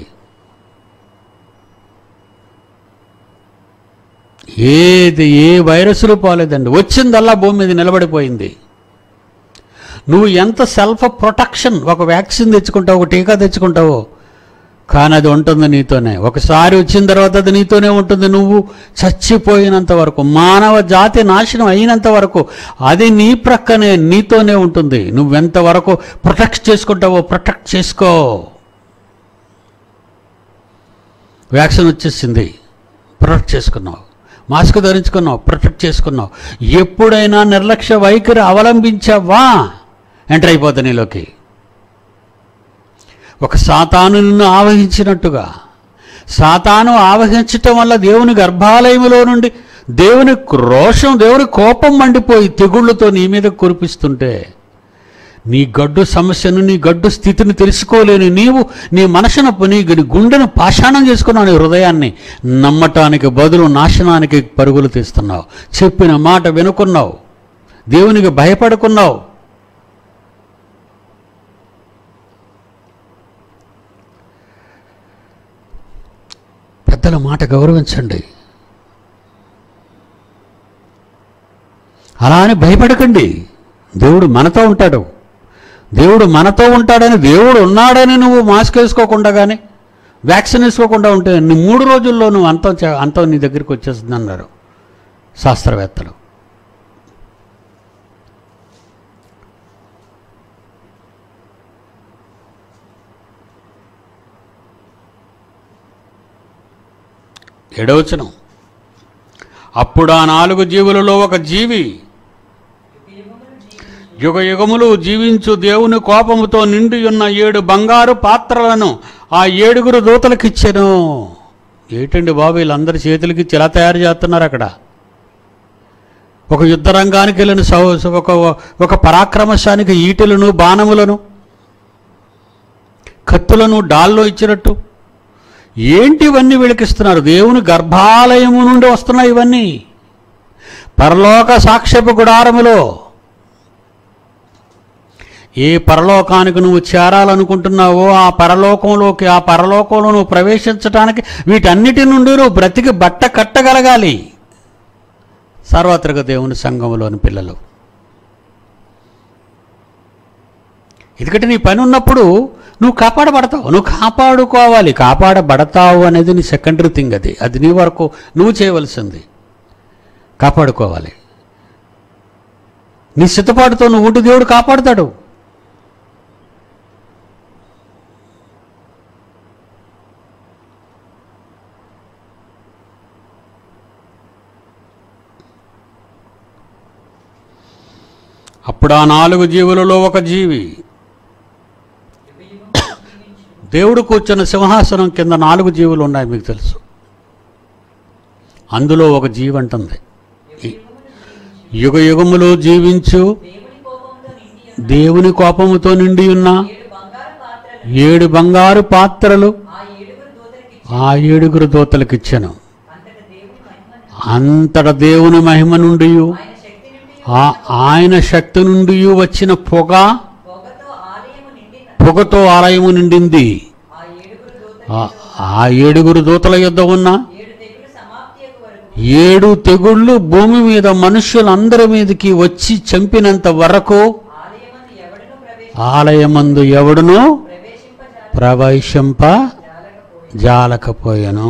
ఏది ఏ వైరస్లు పోలేదండి. వచ్చిందల్లా భూమి మీద నిలబడిపోయింది. నువ్వు ఎంత సెల్ఫ్ ప్రొటెక్షన్, ఒక వ్యాక్సిన్ తెచ్చుకుంటావు, ఒక టీకా తెచ్చుకుంటావో, కానీ అది ఉంటుంది నీతోనే. ఒకసారి వచ్చిన తర్వాత అది నీతోనే ఉంటుంది. నువ్వు చచ్చిపోయినంత వరకు, మానవ జాతి నాశనం అయినంత వరకు అది నీ ప్రక్కనే నీతోనే ఉంటుంది. నువ్వెంతవరకు ప్రొటెక్ట్ చేసుకుంటావో ప్రొటెక్ట్ చేసుకో. వ్యాక్సిన్ వచ్చేసింది, ప్రొటెక్ట్ చేసుకున్నావు. మాస్క్ ధరించుకున్నావు, ప్రొటెక్ట్ చేసుకున్నావు. ఎప్పుడైనా నిర్లక్ష్య వైఖరి అవలంబించావా, ఎంటర్ అయిపోతా నీలోకి. ఒక సాతాను నిన్ను ఆవహించినట్టుగా, సాతాను ఆవహించటం వల్ల దేవుని గర్భాలయములో నుండి దేవుని రోషం, దేవుని కోపం మండిపోయి తెగుళ్ళతో నీ మీద కురిపిస్తుంటే, నీ గడ్డు సమస్యను, నీ గడ్డు స్థితిని తెలుసుకోలేని నీవు నీ మనసును, నీ గుండెను పాషాణం చేసుకున్నావు. నీ హృదయాన్ని నమ్మటానికి బదులు నాశనానికి పరుగులు తీస్తున్నావు. చెప్పిన మాట వినుకున్నావు, దేవునికి భయపడుకున్నావు. పెద్దల మాట గౌరవించండి. అలా అని భయపడకండి. దేవుడు మనతో ఉంటాడు. దేవుడు మనతో ఉంటాడని, దేవుడు ఉన్నాడని నువ్వు మాస్క్ వేసుకోకుండా కానీ వ్యాక్సిన్ వేసుకోకుండా ఉంటే నీ మూడు రోజుల్లో నువ్వు అంతం అంతం నీ దగ్గరికి వచ్చేస్తుంది అన్నారు శాస్త్రవేత్తలు. ఏడవచనం, అప్పుడు ఆ నాలుగు జీవులలో ఒక జీవి యుగ యుగములు జీవించు దేవుని కోపముతో నిండి ఉన్న ఏడు బంగారు పాత్రలను ఆ ఏడుగురు దూతలకిచ్చెను. ఏంటండి బాబు, వీళ్ళందరి చేతులకి ఇలా తయారు చేస్తున్నారు. అక్కడ ఒక యుద్ధ రంగానికి వెళ్ళిన సౌ ఒక ఒక పరాక్రమశానికి ఈటెలను బాణములను కత్తులను డాల్లో ఇచ్చినట్టు ఏంటి ఇవన్నీ వీళ్ళకిస్తున్నారు? దేవుని గర్భాలయము నుండి వస్తున్నాయి ఇవన్నీ. పరలోక సాక్ష్యపు గుడారములో ఏ పరలోకానికి నువ్వు చేరాలనుకుంటున్నావో ఆ పరలోకంలోకి ఆ పరలోకంలో నువ్వు ప్రవేశించడానికి వీటన్నిటి నుండి నువ్వు బ్రతికి బట్ట కట్టగలగాలి. సార్వత్రిక దేవుని సంఘములోని పిల్లలు, ఎందుకంటే నీ పని ఉన్నప్పుడు నువ్వు కాపాడబడతావు, నువ్వు కాపాడుకోవాలి. కాపాడబడతావు అనేది నీ సెకండరీ థింగ్. అది అది నీ వరకు నువ్వు చేయవలసింది, కాపాడుకోవాలి. నీ సిద్ధపాటుతో నువ్వు ఉంటే దేవుడు కాపాడుతాడు. అప్పుడు ఆ నాలుగు జీవులలో ఒక జీవి, దేవుడు కూర్చున్న సింహాసనం కింద నాలుగు జీవులు ఉన్నాయి, మీకు తెలుసు. అందులో ఒక జీవి అంటుంది, యుగ యుగములు జీవించు దేవుని కోపముతో నిండి ఉన్న ఏడు బంగారు పాత్రలు ఆ ఏడుగురు దూతలకిచ్చాను. అంతట దేవుని మహిమ నుండి ఆయన శక్తి నుండి వచ్చిన పొగ పొగతో ఆలయము నిండింది. ఆ ఏడుగురు దూతల యుద్ధ ఉన్న ఏడు తెగుళ్ళు భూమి మీద మనుష్యులందరి మీదకి వచ్చి చంపినంత వరకు ఆలయమందు ఎవడును ప్రవేశింప జాలకపోయెను.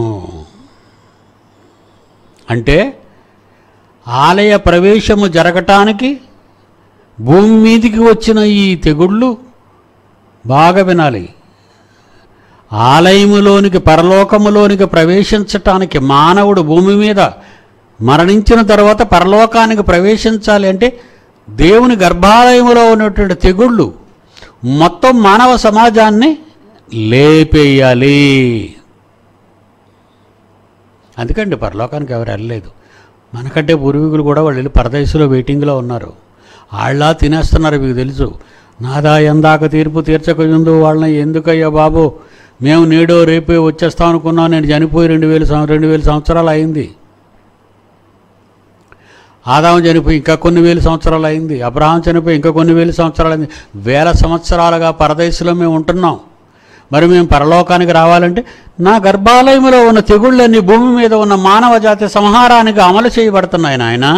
అంటే ఆలయ ప్రవేశము జరగటానికి భూమి మీదికి వచ్చిన ఈ తెగుళ్ళు బాగా వినాలి. ఆలయములోనికి పరలోకములోనికి ప్రవేశించటానికి మానవుడు భూమి మీద మరణించిన తర్వాత పరలోకానికి ప్రవేశించాలి అంటే దేవుని గర్భాలయములో ఉన్నటువంటి తెగుళ్ళు మొత్తం మానవ సమాజాన్ని లేపేయాలి. అందుకండి పరలోకానికి ఎవరు వెళ్ళలేదు. మనకంటే పూర్వీకులు కూడా వాళ్ళు వెళ్ళి పరదేశంలో వెయిటింగ్లో ఉన్నారు. వాళ్ళ తినేస్తున్నారు, మీకు తెలుసు. నాదా ఎందాక తీర్పు తీర్చకముందు వాళ్ళని ఎందుకయ్యా బాబు, మేము నేడో రేపే వచ్చేస్తాం అనుకున్నాం, నేను చనిపోయి రెండు వేల రెండు వేల సంవత్సరాలు అయింది. ఆదాము చనిపోయి ఇంకా కొన్ని వేల సంవత్సరాలు అయింది. అబ్రహాం చనిపోయి ఇంకా కొన్ని వేల సంవత్సరాలు అయింది. వేల సంవత్సరాలుగా పరదేశంలో మేము ఉంటున్నాం. మరి మేము పరలోకానికి రావాలంటే నా గర్భాలయంలో ఉన్న తెగుళ్ళన్నీ భూమి మీద ఉన్న మానవ జాతి సంహారానికి అమలు చేయబడుతున్నాయి నాయన.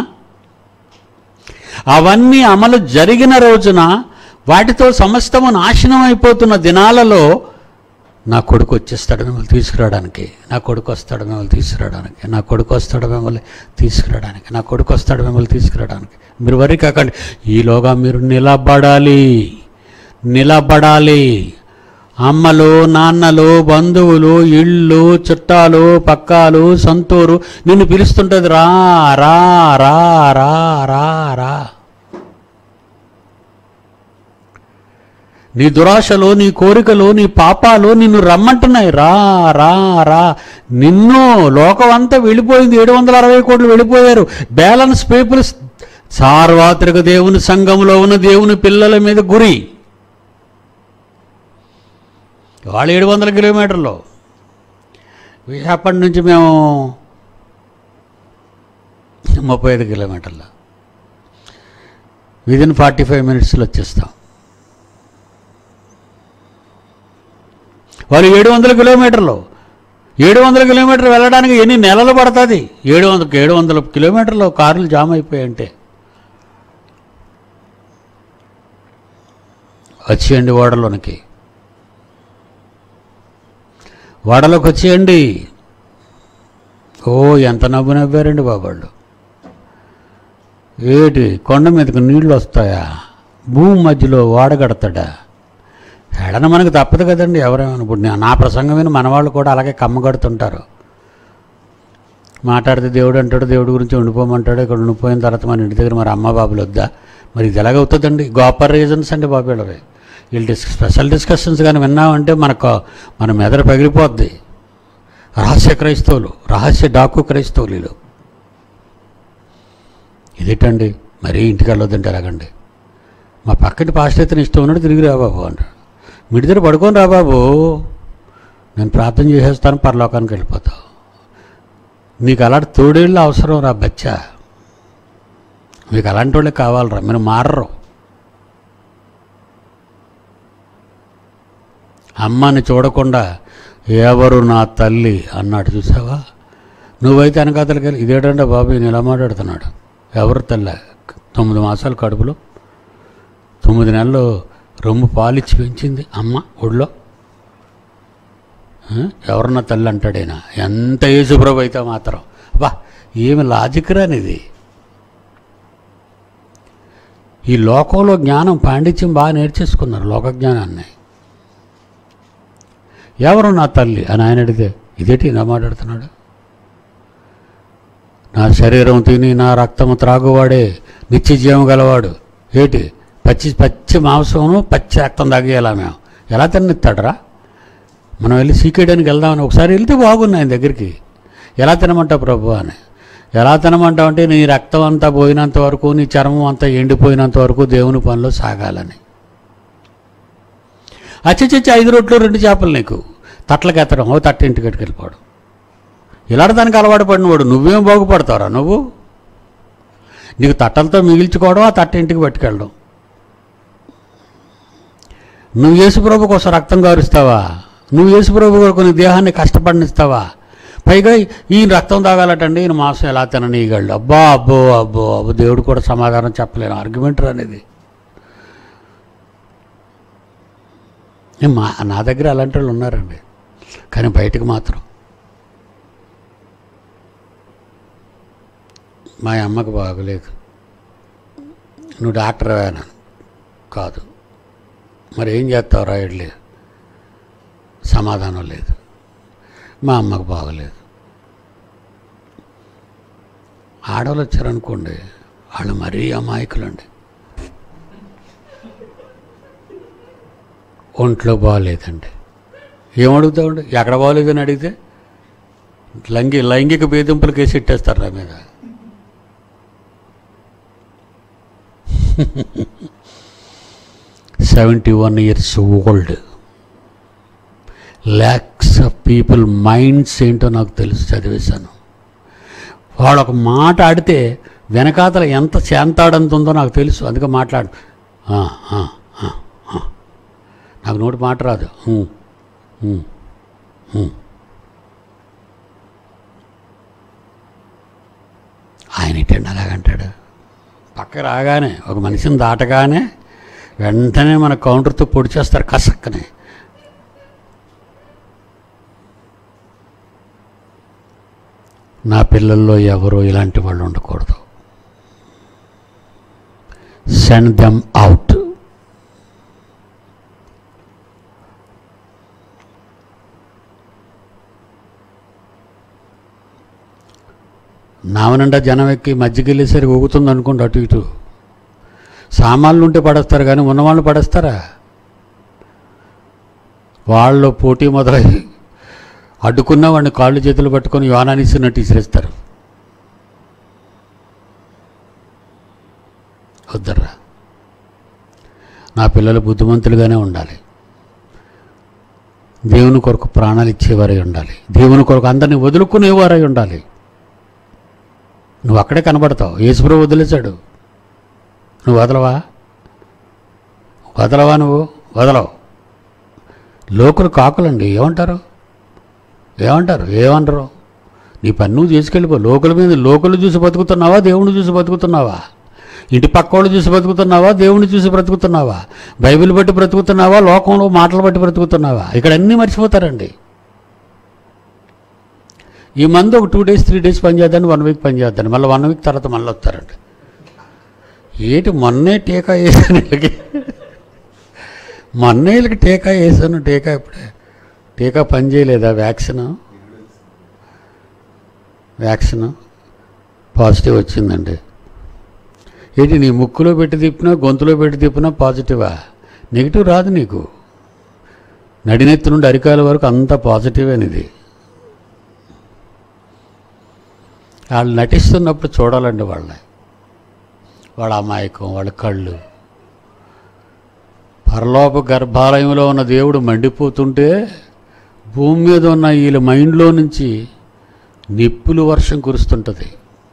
అవన్నీ అమలు జరిగిన రోజున వాటితో సమస్తము నాశనం అయిపోతున్న దినాలలో నా కొడుకు వచ్చేస్తాడు మిమ్మల్ని తీసుకురావడానికి, నా కొడుకు వస్తాడు మిమ్మల్ని తీసుకురావడానికి, నా కొడుకు వస్తాడు మిమ్మల్ని తీసుకురావడానికి, నా కొడుకు వస్తాడు మిమ్మల్ని తీసుకురావడానికి. మీరు వరి కాకండి, ఈలోగా మీరు నిలబడాలి నిలబడాలి అమ్మలు, నాన్నలు, బంధువులు, ఇళ్ళు, చుట్టాలు, పక్కాలు, సంతూరు నిన్ను పిలుస్తుంటుంది, రా రా రా రా రా రా. నీ దురాశలు, నీ కోరికలు, నీ పాపాలు నిన్ను రమ్మంటున్నాయి, రా రా రా. నిన్ను లోకం అంతా వెళ్ళిపోయింది, ఏడు వందల అరవై కోట్లు వెళ్ళిపోయారు. బ్యాలెన్స్ పీపుల్స్ సార్వత్రిక దేవుని సంఘంలో ఉన్న దేవుని పిల్లల మీద గురి. వాళ్ళు ఏడు వందల కిలోమీటర్లు, విశాఖపట్నం నుంచి మేము ముప్పై ఐదు కిలోమీటర్లు, విదిన్ ఫార్టీ ఫైవ్ మినిట్స్లో వచ్చేస్తాం. వాళ్ళు ఏడు వందల కిలోమీటర్లు ఏడు వందల కిలోమీటర్లు వెళ్ళడానికి ఎన్ని నెలలు పడుతుంది? ఏడు వందల ఏడు వందల కిలోమీటర్లు కార్లు జామ్ అయిపోయాయంటే. వచ్చేయండి ఓడలోనికి, ఓడలోకి వచ్చేయండి. ఓ ఎంత నవ్వు నవ్వారండి బాబాళ్ళు. ఏటి కొండ మీదకు నీళ్ళు వస్తాయా? భూమి మధ్యలో ఓడగడతాడా? ఎడన మనకు తప్పదు కదండి. ఎవరేమో ఇప్పుడు నా ప్రసంగమైన మనవాళ్ళు కూడా అలాగే కమ్మగడుతుంటారు. మాట్లాడితే దేవుడు అంటాడు, దేవుడి గురించి ఉండిపోమంటాడు. ఇక్కడ ఉండిపోయిన తర్వాత మన ఇంటి దగ్గర మరి అమ్మ బాబులు వద్దా? మరి ఇది ఎలాగవుతుందండి? గొప్ప రీజన్స్ అండి బాబు వీళ్ళవి. వీళ్ళు డిస్ స్పెషల్ డిస్కషన్స్ కానీ విన్నామంటే మనకు మన మెదడు పగిలిపోద్ది. రహస్య క్రైస్తవులు, రహస్య డాకు క్రైస్తవులు వీళ్ళు. ఇదేంటండి మరీ ఇంటికి వెళ్ళొద్దంటే ఎలాగండి? మా పక్కటి పాస్టర్ అయితే ఇష్టం ఉన్నట్టు తిరిగి రా బాబు అంటాడు. మీ దగ్గర పడుకొని రా బాబు, నేను ప్రార్థన చేసేస్తాను, పరలోకానికి వెళ్ళిపోతావు. మీకు అలాంటి తోడేళ్ళు అవసరం రా బచ్చా. మీకు అలాంటి వాళ్ళే కావాలరా, మీరు మారరు. అమ్మని చూడకుండా ఎవరు నా తల్లి అన్నాడు, చూసావా? నువ్వైతే వెనకాతలకి వెళ్ళి ఇదేటంటే బాబు నేను ఎలా మాట్లాడుతున్నాడు. ఎవరు తల్లి? తొమ్మిది మాసాలు కడుపులో, తొమ్మిది నెలలు రొమ్ము పాలిచ్చి పెంచింది అమ్మ ఒళ్ళో. ఎవరన్నా తల్లి అంటాడైనా? ఎంత యేసుప్రభు అయితే మాత్రం అబ్బా ఏమి లాజిక్ రానిది. ఈ లోకంలో జ్ఞానం పాండిత్యం బాగా నేర్చేసుకున్నారు, లోక జ్ఞానాన్ని. ఎవరు నా తల్లి అని ఆయన అడిగితే ఇదేంటి ఇలా మాట్లాడుతున్నాడు? నా శరీరం తిని నా రక్తము త్రాగువాడే నిత్య జీవం గలవాడు. ఏటి పచ్చి పచ్చి మాంసమును పచ్చి రక్తం తాగేయాలా మేము? ఎలా తిన్నిస్తాడరా? మనం వెళ్ళి సీకేయడానికి వెళ్దామని ఒకసారి వెళ్తే బాగుంది ఆయన దగ్గరికి. ఎలా తినమంటావు ప్రభు అని. ఎలా తినమంటావు అంటే నీ రక్తం అంతా పోయినంత వరకు, నీ చర్మం అంతా ఎండిపోయినంత వరకు దేవుని పనిలో సాగాలని. అచ్చచ్చి ఐదు రొట్లు రెండు చేపలు నీకు తట్లకి ఎత్తడం, ఓ తట్ట ఇంటికి వెళ్ళిపోవడం. ఇలాంటి దానికి అలవాటు పడినవాడు నువ్వేం బాగుపడతావురా? నువ్వు నీకు తట్టలతో మిగిల్చుకోవడం, ఆ తట్ట ఇంటికి పట్టుకెళ్ళడం. నువ్వు యేసుప్రభు కోసం రక్తం గారుస్తావా? నువ్వు యేసుప్రభు కొరకు నీ దేహాన్ని కష్టపడినిస్తావా? పైగా ఈయన రక్తం తాగాలటండి, ఈయన మాంసం ఎలా తిననీయగలడు? అబ్బా అబ్బో అబ్బో అబ్బో దేవుడు కూడా సమాధానం చెప్పలేను. ఆర్గ్యుమెంట్ అనేది మా నా దగ్గర అలాంటి వాళ్ళు ఉన్నారండి. కానీ బయటకు మాత్రం మా అమ్మకు బాగలేదు, నువ్వు డాక్టర్ అయ్యాను కాదు, మరి ఏం చేస్తావు రాయట్లేదు, సమాధానం లేదు. మా అమ్మకు బాగలేదు. ఆడవాళ్ళు వచ్చారనుకోండి, వాళ్ళు మరీ అమాయకులండి. ఒంట్లో బాగలేదండి, ఏమడుగుతామండి? ఎక్కడ బాగోలేదని అడిగితే లైంగి లైంగిక వేధింపులు కేసు ఇట్టేస్తారు నా మీద. Seventy one years old. Lakhs of people minds ఏంటో నాకు తెలుసు, చదివేశాను. వాడు ఒక మాట ఆడితే వెనకాతల ఎంత శాంతాడంత ఉందో నాకు తెలుసు. అందుకే మాట్లాడు. నాకు నోటి మాట రాదు. ఆయన ఇట్టండి అలాగంటాడు. పక్క రాగానే ఒక మనిషిని దాటగానే వెంటనే మన కౌంటర్తో పొడి చేస్తారు కసక్కనే. నా పిల్లల్లో ఎవరో ఇలాంటి వాళ్ళు ఉండకూడదు. Send them out. నావనండా జనం ఎక్కి మధ్యకి వెళ్ళేసరికి ఊగుతుంది అనుకోండి, అటు ఇటు సామాన్లు ఉంటే పడేస్తారు, కానీ ఉన్నవాళ్ళు పడేస్తారా? వాళ్ళు పోటీ మొదలై అడ్డుకున్న వాడిని కాళ్ళు చేతులు పట్టుకొని యోనానిస్తున్నట్టు ఇసిరేస్తారు. వద్దర్రా. నా పిల్లలు బుద్ధిమంతులుగానే ఉండాలి, దేవుని కొరకు ప్రాణాలు ఇచ్చేవారై ఉండాలి, దేవుని కొరకు అందరినీ వదులుకునేవారై ఉండాలి. నువ్వు అక్కడే కనబడతావు. యేసుప్రభు వదిలేశాడు, నువ్వు వదలవా? వదలవా? నువ్వు వదలవు. లోకులు కాకులండి, ఏమంటారు? ఏమంటారు? ఏమంటారు? నీ పని నువ్వు చేసుకెళ్ళిపో. లోకుల మీద లోకులు చూసి బతుకుతున్నావా, దేవుని చూసి బతుకుతున్నావా? ఇంటి పక్కోళ్ళు చూసి బ్రతుకుతున్నావా, దేవుని చూసి బ్రతుకుతున్నావా? బైబిల్ బట్టి బ్రతుకుతున్నావా, లోకంలో మాటలు బట్టి బ్రతుకుతున్నావా? ఇక్కడ అన్నీ మర్చిపోతారండి. ఈ మందు ఒక టూ డేస్ త్రీ డేస్ పని చేద్దాన్ని, వన్ వీక్ పని చేద్దాన్ని, మళ్ళీ వన్ వీక్ తర్వాత మళ్ళీ వస్తారండి. ఏంటి మొన్నే టీకా వేసాను వీళ్ళకి, మొన్నే వీళ్ళకి టీకా వేసాను. టీకా ఇప్పుడే టీకా పని చేయలేదా? వ్యాక్సిన్ వ్యాక్సిన్ పాజిటివ్ వచ్చిందండి. ఏంటి నీ ముక్కులో పెట్టి తిప్పినా గొంతులో పెట్టి తిప్పినా పాజిటివా? నెగిటివ్ రాదు నీకు. నడినెత్తి నుండి అరికాల వరకు అంతా పాజిటివ్ అనేది. వాళ్ళు నటిస్తున్నప్పుడు చూడాలండి వాళ్ళని, వాళ్ళ అమాయకం, వాళ్ళ కళ్ళు. పరలోక గర్భాలయంలో ఉన్న దేవుడు మండిపోతుంటే భూమి మీద ఉన్న వీళ్ళ మైండ్లో నుంచి నిప్పులు వర్షం కురుస్తుంటుంది.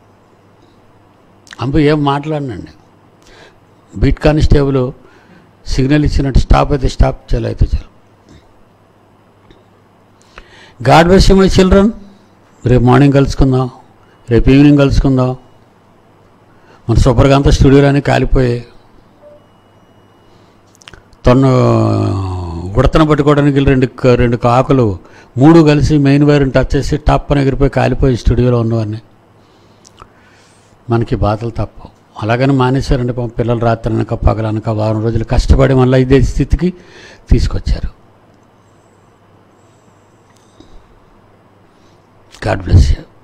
అంబు ఏం మాట్లాడినండి. బీట్ కానిస్టేబుల్ సిగ్నల్ ఇచ్చినట్టు స్టాప్ అయితే స్టాప్, చలో అయితే చలో. God bless you my children. రేపు మార్నింగ్ కలుసుకుందాం, రేపు ఈవినింగ్ కలుసుకుందాం. మన సూపర్గా అంతా స్టూడియోలోనే కాలిపోయాయి. తను ఉడతన పట్టుకోవడానికి రెండు రెండు కాకులు మూడు కలిసి మెయిన్ వైర్ని టచ్ చేసి టప్ అని ఎగిరిపోయి కాలిపోయి స్టూడియోలో ఉన్నవన్నీ. మనకి బాధలు తప్పవు. అలాగని మానేశారండి పాపం పిల్లలు. రాత్రి అనక పగలనక వారం రోజులు కష్టపడి మళ్ళీ ఇదే స్థితికి తీసుకొచ్చారు. God bless you.